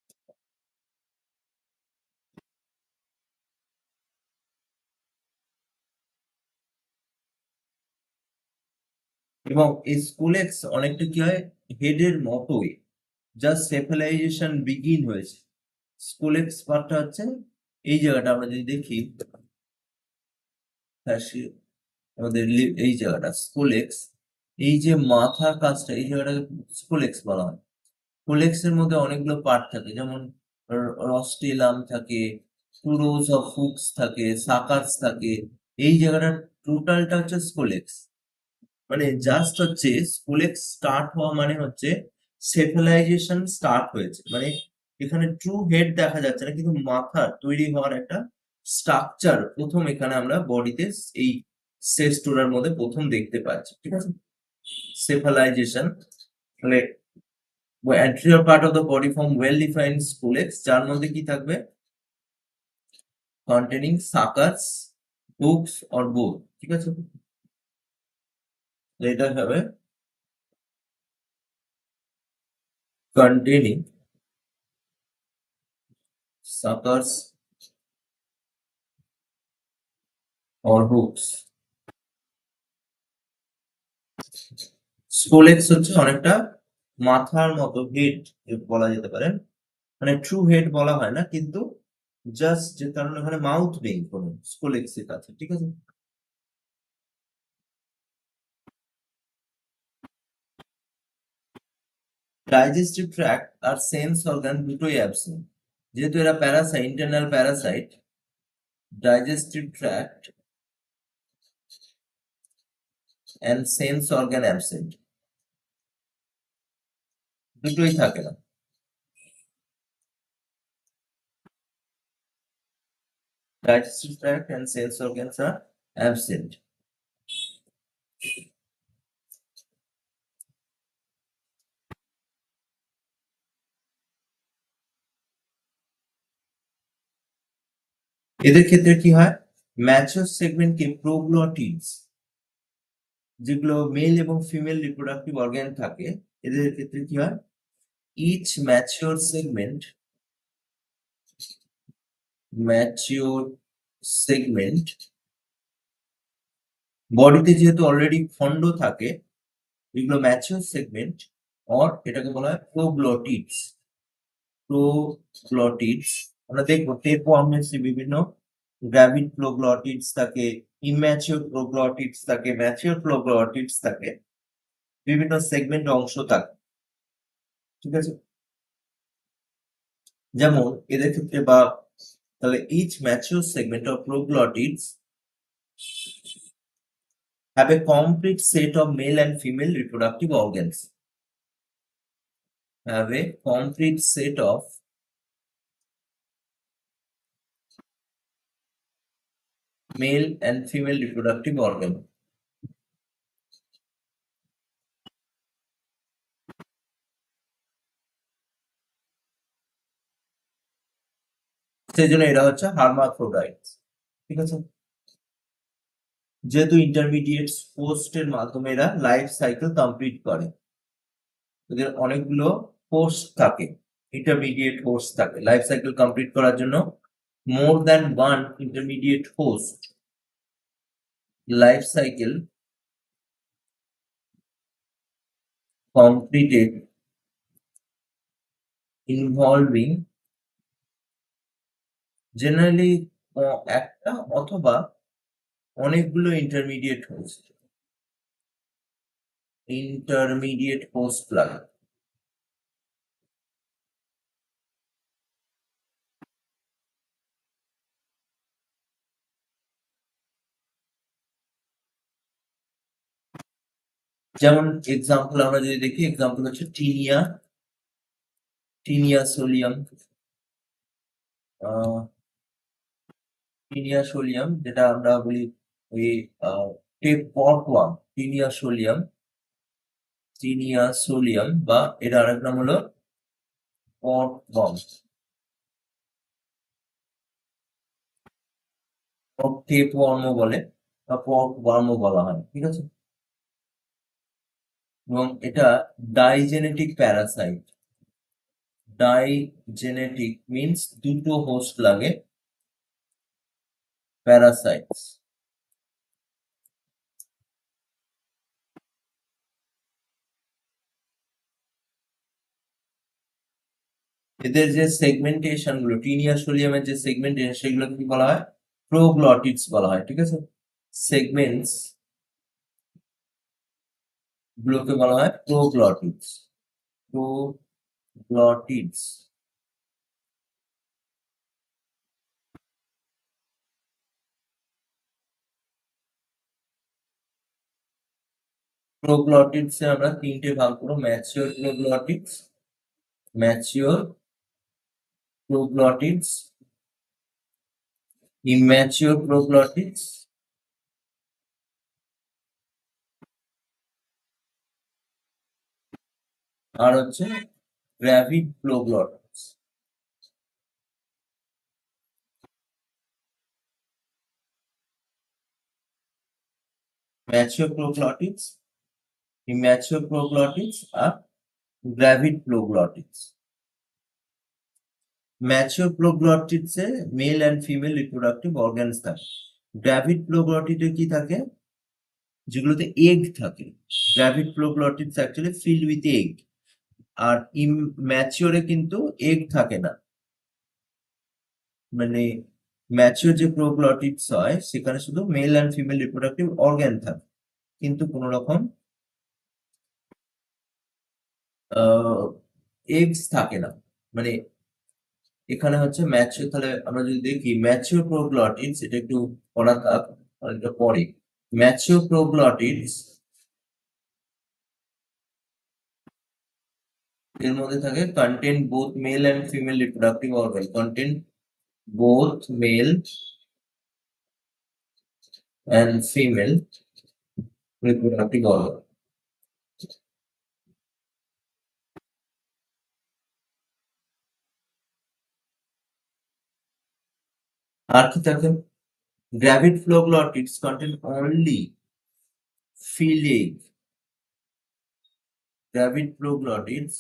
এবং এই স্কুলেক্স অনেকটা কি হয়, হেডের মতোই, জাস্ট সেফালাইজেশন বিগিন হয়েছে। স্কুলেক্স পার্টটা হচ্ছে এই জায়গাটা, আমরা যদি দেখি আমাদের এই জায়গাটা স্কুলেক্স, এই যে মাথার কাজটা, এই জায়গাটাকে স্কুলেক্স বলা হয়। স্কুলেক্স এর মধ্যে অনেকগুলো পার্ট থাকে, যেমন রস্টেলাম থাকে, টুরোস অফ হুকস থাকে, সাকার্স থাকে, এই জায়গাটা টোটালটা হচ্ছে স্কুলেক্স। মানে জাস্ট হচ্ছে স্কুলেক্স স্টার্ট হওয়া মানে হচ্ছে সেফালাইজেশন স্টার্ট হয়েছে, মানে এখানে ট্রু হেড দেখা যাচ্ছে না, কিন্তু মাথা তৈরি হওয়ার একটা স্ট্রাকচার প্রথম এখানে আমরা বডিতে এই সেস্টোরার মধ্যে প্রথম দেখতে পাচ্ছি, ঠিক আছে। সেফালাইজেশন, মানে anterior part of the body form well defined scolex, যার মধ্যে কি থাকবে, containing suckers, hooks or both, ঠিক আছে। এটা হবে containing suckers or hooks। স্কোলেক্স হচ্ছে অনেকটা মাথার মতো, হেড বলা যেতে পারে, মানে ট্রু হেড বলা হয় না, কিন্তু জাস্ট যে কারণে ওখানে মাউথ নেই কোনো স্কোলেক্স এর কাছে, ঠিক আছে। ডাইজেস্টিভ ট্র্যাক্ট আর সেন্স অর্গান দুটোই অ্যাবসেন্ট, যেহেতু এরা parasite, internal parasite, digestive tract and sense organ absent, দুটোই থাকে না। Digestive tract and sense organs are absent. এদের ক্ষেত্রে কি হয়, ম্যাচিওর সেগমেন্টকে প্রোগ্লটিডস, যেগুলো মেল এবং ফিমেল রিপ্রোডাক্টিভ অর্গান থাকে, এদের ক্ষেত্রে কি হয়, each mature segment mature segment বডিতে যেহেতু অলরেডি খন্ড থাকে, এগুলো ম্যাচিওর সেগমেন্ট, অর এটাকে বলা হয় প্রোগ্লটিডস। প্রোগ্লটিডস আমরা দেখবো টেপওয়ার্মসে বিভিন্ন গ্র্যাভিড প্রোগ্লটিডস থাকে, ইম্যাচিওর প্রোগ্লটিডস থাকে, ম্যাচিওর প্রোগ্লটিডস থাকে, বিভিন্ন সেগমেন্ট অংশ থাকে, ঠিক আছে। যেমন এদের ক্ষেত্রে বা তাহলে each mature segment of proglottids have a complete set of male and female reproductive organs, have a complete set of male and female reproductive organ. সেই জন্য এরা হচ্ছে হার্মাফ্রোডাইটস, ঠিক আছে। যেহেতু ইন্টারমিডিয়েট পোস্টের মাধ্যমে এরা লাইফ সাইকেল কমপ্লিট করে, এদের অনেকগুলো পোস্ট থাকে, ইন্টারমিডিয়েট পোস্ট থাকে। লাইফ সাইকেল কমপ্লিট করার জন্য more than one intermediate host life cycle completed involving generally একটা অথবা অনেকগুলো ইন্টারমিডিয়েট হোস্ট ইন্টারমিডিয়েট হোস্ট লাগে। যেমন এক্সাম্পল আমরা যদি দেখি, এক্সাম্পল হচ্ছে Taenia Taenia solium Taenia solium যেটা আমরা বলি ওই tape potworm, Taenia solium Taenia solium বা এর আরেক নাম হলো পটওয়ার্ম, টেপ ওয়ার্মও বলে বা পটওয়ার্মও বলা হয়, ঠিক আছে। এবং এটা ডাইজেনেটিক প্যারাসাইট। ডাইজেনেটিক মিন্স দুটো হোস্ট লাগে, প্যারাসাইটস। এদের যে সেগমেন্টেশন গুলো, টিনিয়া সোলিয়ামের যে সেগমেন্টেশন, সেগুলো কি বলা হয়? প্রোগ্লটিডস বলা হয়, ঠিক আছে। সেগমেন্টস গুলোকে বলা হয় প্রোগ্লটিডস প্রোগ্লটিডস প্রোগ্লটিডস এ আমরা তিনটে ভাগ করব, mature proglottids mature proglottids immature proglottids আর হচ্ছে gravid proglottids. Mature proglottids, immature proglottids আর গ্র্যাভিড প্রোগ্লটিডস। ম্যাচিওর প্রোগ্লটিডস এ male and female reproductive organs থাকে। গ্র্যাভিড প্রোগ্লটিডে কি থাকে? যেগুলোতে এগ থাকে। Gravid proglottids actually filled with egg. আর ইম্যাচিওরে কিন্তু এগ থাকে না, মানে ম্যাচিওর যে প্রোগ্লটিডস হয় সেখানে শুধু male and female reproductive organ থাকে, কিন্তু কোন রকম এগস থাকে না। মানে এখানে হচ্ছে ম্যাচিওর, তাহলে আমরা যদি দেখি ম্যাচিওর প্রোগ্লটিডস, এটা একটু পড়া থাক, এটা পরে ম্যাচিওর প্রোগ্লটিডস এর মধ্যে থাকে contain both male and female reproductive organ, contain both male and female reproductive organ. আর কি থাকে? Gravid proglottids contain only field egg. Gravid proglottids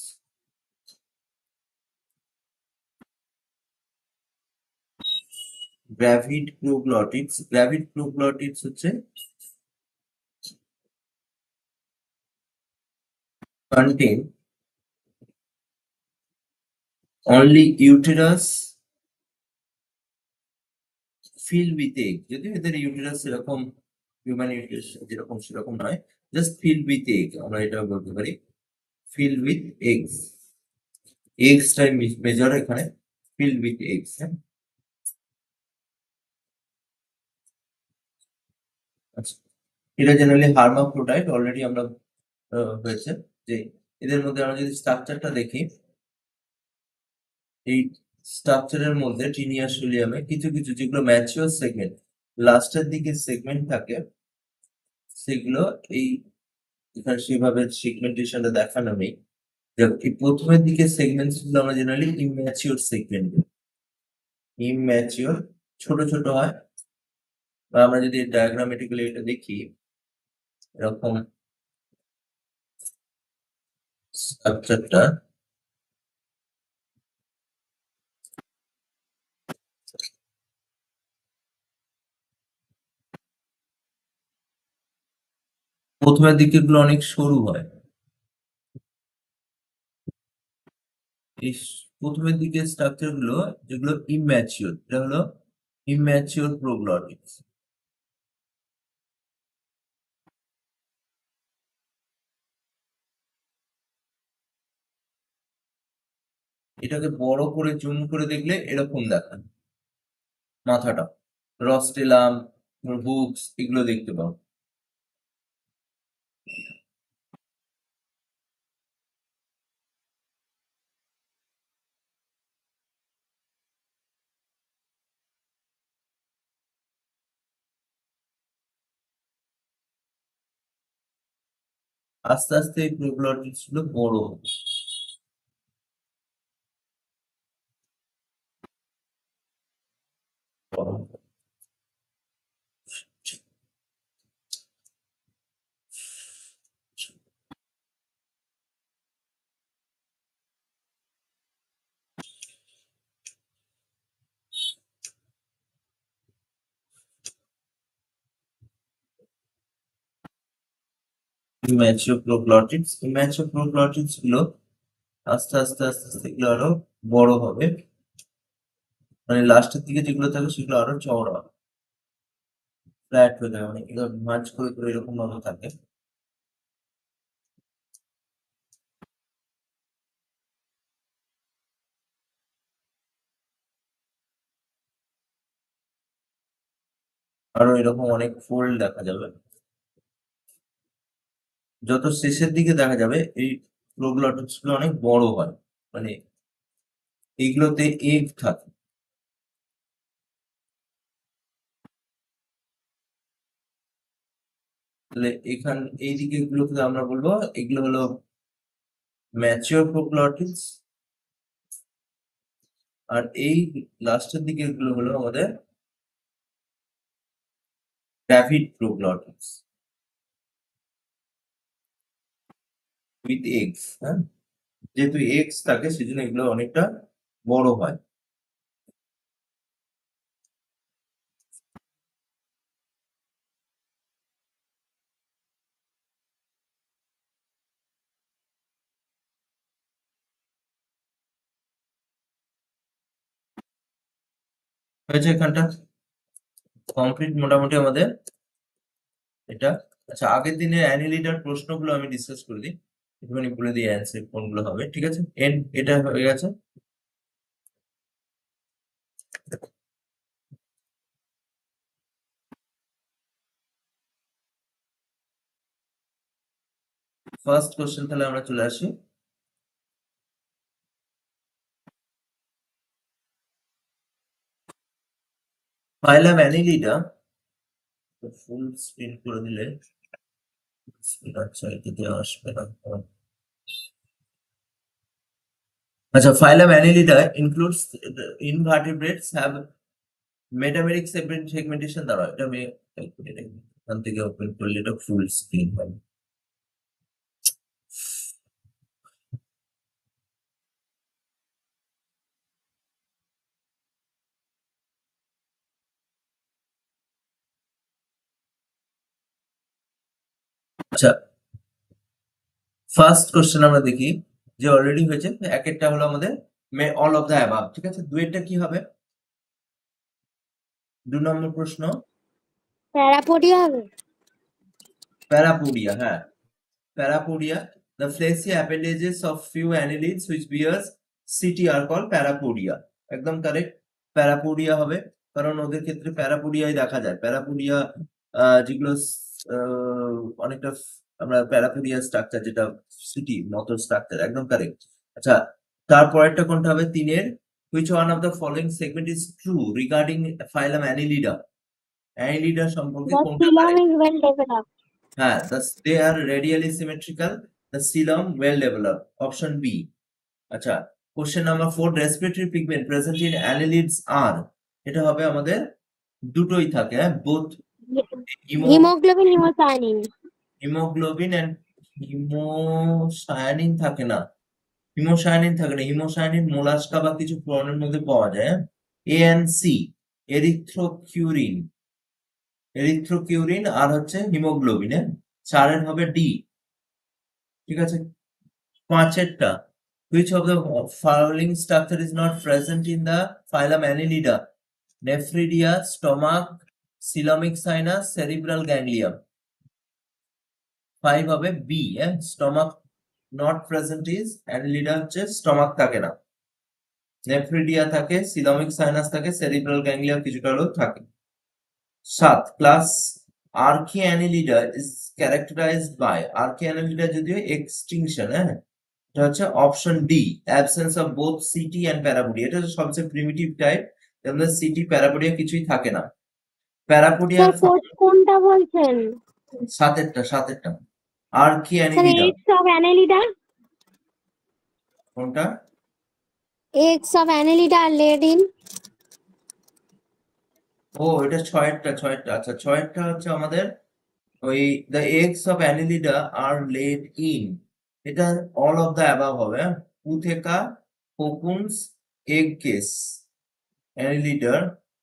gravid proglottids gravid proglottids হচ্ছে contain only uterus filled with egg। যদিও এদের uterus এরকম human uterus যেরকম সেরকম নয়, জাস্ট ফিল্ড উইথ এগ, আমরা এটা বলতে পারি ফিল্ড উইথ এগস। এগসটাই মেজর এখানে, ফিল্ড উইথ এগস। হ্যাঁ, আচ্ছা, এটা জেনারেলি হার্মাফ্রোডাইট, অলরেডি আমরা হয়েছে যে এদের মধ্যে আমরা যদি স্ট্রাকচারটা দেখি, এই স্ট্রাকচারের মধ্যে টিনিয়া সোলিয়ামে কিছু কিছু যেগুলো ম্যাচিওর সেগমেন্ট, লাস্টের দিকে সেগমেন্ট থাকে, সেগুলো এই এখানে সেভাবে সেগমেন্টেশনটা দেখানো নেই। দেখো এই প্রথমের দিকে সেগমেন্টস গুলো আমরা জেনারেলি ইম্যাচিওর সেগমেন্ট, ইম্যাচিওর ছোট ছোট হয়। বা আমরা যদি ডায়াগ্রামেটিক্যালি এটা দেখি, এরকম স্ট্রাকচারটা প্রথমের দিকে গুলো অনেক সরু হয়। এই প্রথমের দিকে স্ট্রাকচার গুলো যেগুলো ইম্যাচিওর, এটা হলো ইম্যাচিওর প্রোগ্লটিক্স। এটাকে বড় করে জুম করে দেখলে এরকম দেখায় মাথাটা, রস্টেলাম, বুকস এগুলো দেখতে পাও। আস্তে আস্তে এই প্রোগ্লটিক্স গুলো বড় হবে। ইম্যাচিওর প্রোগ্লটিক্স, ইম্যাচিওর প্রোগ্লটিক্স গুলো আস্তে আস্তে আস্তে আস্তে এগুলো আরো বড় হবে, মানে লাস্টের দিকে যেগুলো থাকে সেগুলো আরো চওড়া, ফ্ল্যাট হয়ে যায়, মানে এগুলো মাঝ করে করে এরকম ভাবে থাকে। আরো এরকম অনেক ফোল্ড দেখা যাবে। যত শেষের দিকে দেখা যাবে এই প্রোগ্লটিক্স গুলো অনেক বড় হয়, মানে এইগুলোতে এগ থাকে। তাহলে এখান এই দিকে গুলোকে আমরা বলবো এগুলো হলো ম্যাচিওর প্রোগ্লটিক্স, আর এই লাস্টের দিকে গুলো হলো আমাদের গ্রাভিড প্রোগ্লটিক্স উইথ এগস। হ্যাঁ, যেহেতু এগস থাকে সেজন্য এগুলো অনেকটা বড় হয়। হয়েছে এখানটা কমপ্লিট মোটামুটি আমাদের এটা। আচ্ছা, আগের দিনের অ্যানুয়ালিটার প্রশ্নগুলো আমি ডিসকাস করে দিই, একটুখানি বলে দিই অ্যান্সার কোনগুলো হবে। ঠিক আছে, এন্ড এটা হয়ে গেছে। ফার্স্ট কোশ্চেন তাহলে আমরা চলে আসি। ফাইলাম অ্যানিলিডা, ফুল স্ক্রিন করে দিলে আচ্ছা এটাতে আসবে না। আচ্ছা, phylum Annelida includes invertebrates have metameric segmentation দ্বারা, এটা আমি এখান থেকে ওপেন করলে এটা ফুল স্ক্রিন হবে। আচ্ছা, ফার্স্ট কোশ্চেন আমরা দেখি যে অলরেডি হয়েছে। এক একটা হলো আমাদের অল অফ দ্য অ্যাবাভ। ঠিক আছে, দুইটা কি হবে? দু নম্বর প্রশ্ন প্যারাপোডিয়া হবে। প্যারাপোডিয়া, হ্যাঁ parapodia. The fleshy appendages of few annelids which bears setae are called parapodia. একদম কারেক্ট, প্যারাপোডিয়া হবে, কারণ ওদের ক্ষেত্রে প্যারাপোডিয়াই দেখা যায়। প্যারাপোডিয়া যেগুলো আহ, অনেকটা আমরা প্যারাপোডিয়া স্ট্রাকচার, যেটা সিটি মতো স্ট্রাকচার, একদম কারেক্ট। আচ্ছা, তারপরেরটা কোনটা হবে? তিনের which one of the following segment is true regarding phylum Annelida? Annelida সম্পর্কে The কোনটা phylum correct? is well developed. হ্যাঁ, they are radially symmetrical, the coelom well developed, option B. আচ্ছা, question number four, respiratory pigment present in annelids are, এটা হবে আমাদের দুটোই থাকে, হ্যাঁ, both Hemoglobin, hemocyanin. Haemoglobin and haemocyanin থাকে না, হিমোসায়ানিন থাকে না, হিমোসায়ানিন মোলাস্কা বা কিছু প্রণের মধ্যে পাওয়া যায়। এ এন সি, এরিথ্রোকিউরিন, এরিথ্রোকিউরিন আর হচ্ছে হিমোগ্লোবিন, হ্যাঁ, চারের হবে ডি। ঠিক আছে, পাঁচেরটা, which of the following structure is not present in the phylum Annelida? Nephridia, stomach, coelomic sinus, cerebral ganglia. Five হবে B, eh? Stomach not present is Annelida হচ্ছে stomach থাকে না, নেফ্রিডিয়া থাকে, coelomic sinus থাকে, cerebral ganglia কিছুটা হলেও থাকে। সাত, class Archaeannelida is characterized by, Archaeannelida যদিও extinction, হ্যাঁ, এটা হচ্ছে option D, absence of both setae and parapodia. এটা হচ্ছে সবচেয়ে প্রিমিটিভ টাইপ, এর মধ্যে সিটি প্যারাপোডিয়া কিছুই থাকে না। প্যারাপোডিয়া স্যার কোর্স কোনটা বলছেন? সাতেরটা, সাতেরটা sir Archiannelida, eggs of Annelida, কোনটা? eggs of Annelida are laid in. ও, এটা ছয়েরটা, ছয়েরটা। আচ্ছা, ছয়েরটা হচ্ছে আমাদের ওই the eggs of Annelida are laid in, এটা অল অফ দ্য অ্যাবাভ হবে, পুথেকা, কোকুনস, এগ কেস। অ্যানিলিডার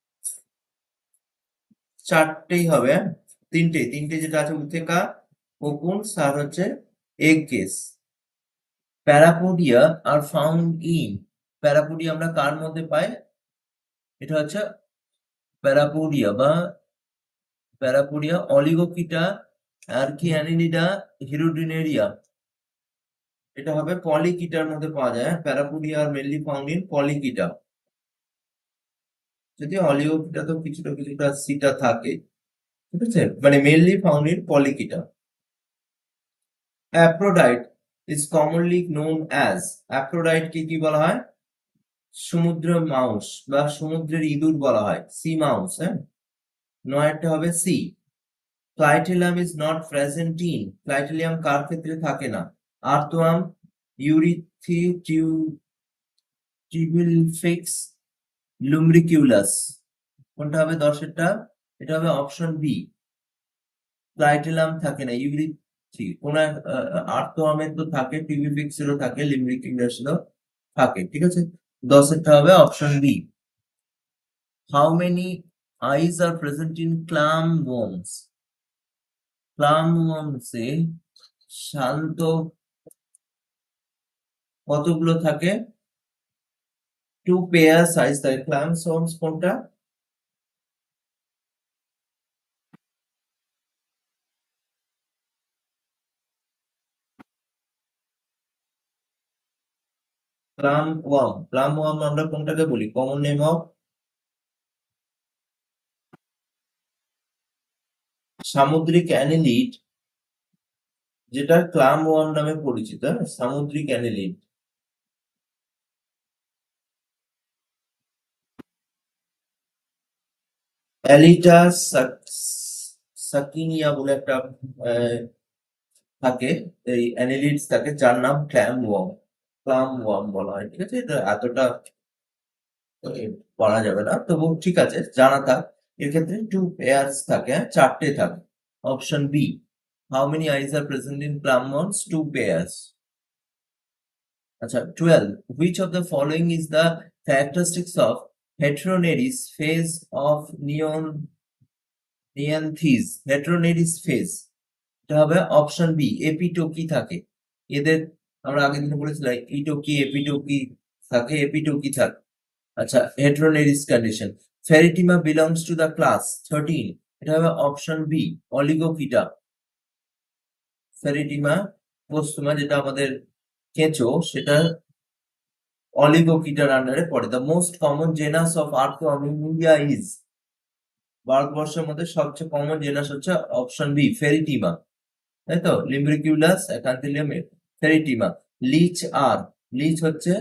চারটেই হবে, তিনটে, তিনটে যেটা আছে উথেকা, কোকুনস আর হচ্ছে egg case. Parapodia are found in, parapodia আমরা কার মধ্যে পাই? এটা হচ্ছে প্যারাপোডিয়া বা প্যারাপোডিয়া অলিগোকিটা, আর্কিয়ানিলিডা, হিরোডিনেরিয়া, এটা হবে পলিকিটার মধ্যে পাওয়া যায়। Parapodia are mainly found in Polychaeta, যদি অলিগোকিটা তো কিছুটা কিছুটা সিটা থাকে, ঠিক আছে, মানে mainly found in Polychaeta. Aphrodite is commonly known as, Aphrodite কে কি বলা হয়? সমুদ্র মাউস বা সমুদ্রের ইঁদুর বলা হয়, সি মাউস, হ্যাঁ, নয়টা হবে C. Clitellum is not present in, clitellum কার ক্ষেত্রে থাকে না? আর্থোয়াম, ইউরিথিটিউবিলফিক্স, লুম্ব্রিকিউলাস। কোনটা হবে দশেরটা? এটা হবে অপশন বি, ক্লাইটেলিয়াম থাকে না, ইউরিথি কোন আর্থোয়ামে তো থাকে, টিউবিফিক্সেরও থাকে, লিম্ব্রিকিউলাসেরও থাকে, ঠিক আছে, দশেরটা হবে option B. How many eyes are present in clam worms? Clam ওয়ার্মসে শান্ত কতগুলো থাকে? টু পেয়ার সাইজ থাকে। ক্লাম ওয়ার্মস কোনটা? ক্লাম ওয়ার্ম, ক্লাম ওয়ার্ম আমরা কোনটাকে বলি? কমন নেম অফ সামুদ্রিক অ্যানিলিড, যেটা ক্লাম ওয়ার্ম নামে পরিচিত, সামুদ্রিক অ্যানিলিড। অ্যালিটা সাকিনিয়া বলে একটা থাকে, এই অ্যানিলিডস থাকে, যার নাম ক্ল্যাম ওয়ার্ম, ক্লাম ওয়ার্ম বলা হয়, ঠিক আছে, এটা এতটা পড়া যাবে না, তবু ঠিক আছে জানা থাক। এর ক্ষেত্রে টু পেয়ার্স থাকে, চারটে থাকে, option B. How many eyes are present in clam worms? Two pairs. আচ্ছা, twelve, which of the following is the characteristics of heteronereis phase of নিয়ন নিয়ান্থিস, হেটেরোনেরিস ফেজ, এটা হবে অপশন বি, এপিটোকি থাকে এদের, আমরা আগের দিনে বলেছিলাম ইটোকি এপিটোকি থাকে, এপিটোকি থাকে। আচ্ছা, heteronereis condition. Pheretima belongs to the class thirteen, এটা হবে অপশন বি, অলিগোকিটা। ফেরিটিমা পোস্তুমা যেটা আমাদের কেঁচো, সেটা অলিগোকিটার আন্ডারে পড়ে। The most common genus of আর্থোমিমিয়া ইজ, ভারতবর্ষের মধ্যে সবচেয়ে কমন জেনাস হচ্ছে অপশন বি, ফেরিটিমা, তাই তো, লিম্ব্রিকিউলাস, একান্থিলিয়াম, ফেরিটিমা। লিচ আর, লিচ হচ্ছে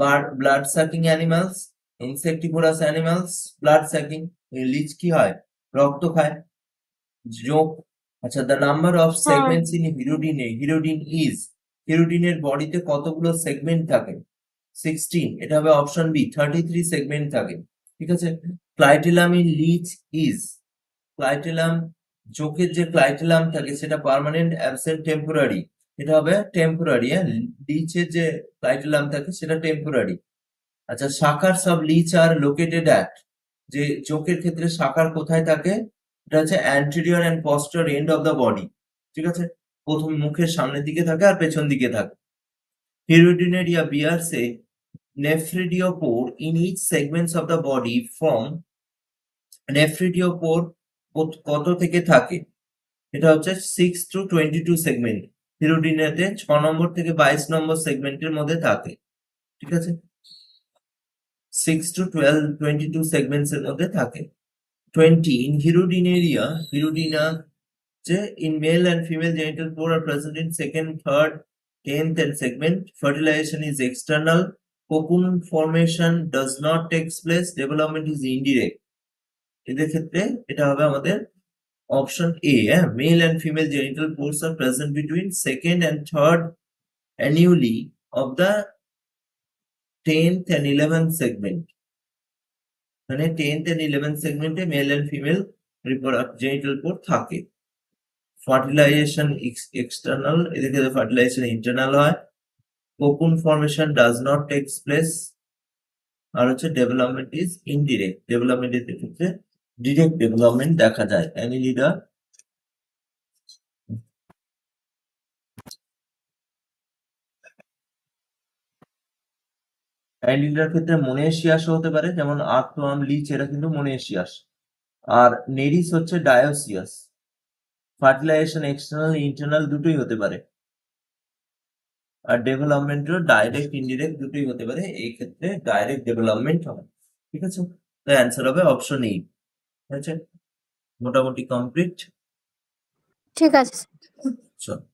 blood sucking animals, insectivorous animals, blood sucking. Leech কি হয়? রক্ত খায়। যোগ। আচ্ছা, দ্য নাম্বার অফ হ্যাঁ segments in Hirudinaria, Hirudinaria is, হিরোডিনের বডিতে কতগুলো সেগমেন্ট থাকে? সিক্সটিন। এটা হবে option B, thirty three segment থাকে। ঠিক আছে। ক্লাইটেলাম ইন লিচ ইজ, ক্লাইটেলাম, চোখের যে ক্লাইটেলাম থাকে সেটা পার্মানেন্ট, অ্যাবসেন্ট, টেম্পোরারি। এটা হবে টেম্পোরারি। হ্যাঁ, লিচের যে ক্লাইটেলাম থাকে সেটা টেম্পোরারি। আচ্ছা, শাখার সব লিচ আর লোকেটেড অ্যাট, যে চোখের ক্ষেত্রে শাখার কোথায় থাকে? এটা হচ্ছে anterior and posterior end of the body. ঠিক আছে, প্রথম মুখের সামনের দিকে থাকে আর পেছন দিকে থাকে। Hirudinaria bears a nephridiopore in each segments of the body from, nephridiopore কত থেকে থাকে? এটা হচ্ছে six to twenty two segment. হিরোডিনেতে ছ নম্বর থেকে বাইশ নম্বর সেগমেন্টের মধ্যে থাকে। ঠিক আছে, six to twelve twenty two segments এর মধ্যে থাকে। টোয়েন্টি ইন হিরোডিনেরিয়া, হিরোডিনা যে in male and female genital pore are present in second, third, tenth and segment. Fertilization is external. Cocoon formation does not take place. Development is indirect. এদের ক্ষেত্রে এটা হবে আমাদের option A. হ্যাঁ, male and female genital pores are present between second and third annuli of the tenth and eleventh segment. মানে tenth and eleventh সেগমেন্টে male and female genital pore থাকে। Fertilisation external, এদের ক্ষেত্রে ফার্টিলাইজেশন ইন্টারনাল হয়। Cocoon formation does not takes place. আর হচ্ছে development is indirect, ডেভেলপমেন্টের ক্ষেত্রে ডিরেক্ট ডেভেলপমেন্ট দেখা যায়। অ্যানিলিডা, অ্যানিলিডার ক্ষেত্রে মোনেশিয়াস হতে পারে, যেমন আর্থওয়ার্ম, লিচ, এরা কিন্তু মোনেশিয়াস। আর নেরিস হচ্ছে ডায়োসিয়াস। ফার্টিলাইজেশন এক্সটার্নাল ইন্টারনাল দুটোই হতে পারে। আর ডেভেলপমেন্টও ডাইরেক্ট ইনডিরেক্ট দুটোই হতে পারে, এই ক্ষেত্রে ডাইরেক্ট ডেভেলপমেন্ট হবে। ঠিক আছে, তাই অ্যান্সার হবে অপশন এই। ঠিক আছে, মোটামুটি কমপ্লিট। ঠিক আছে। চল।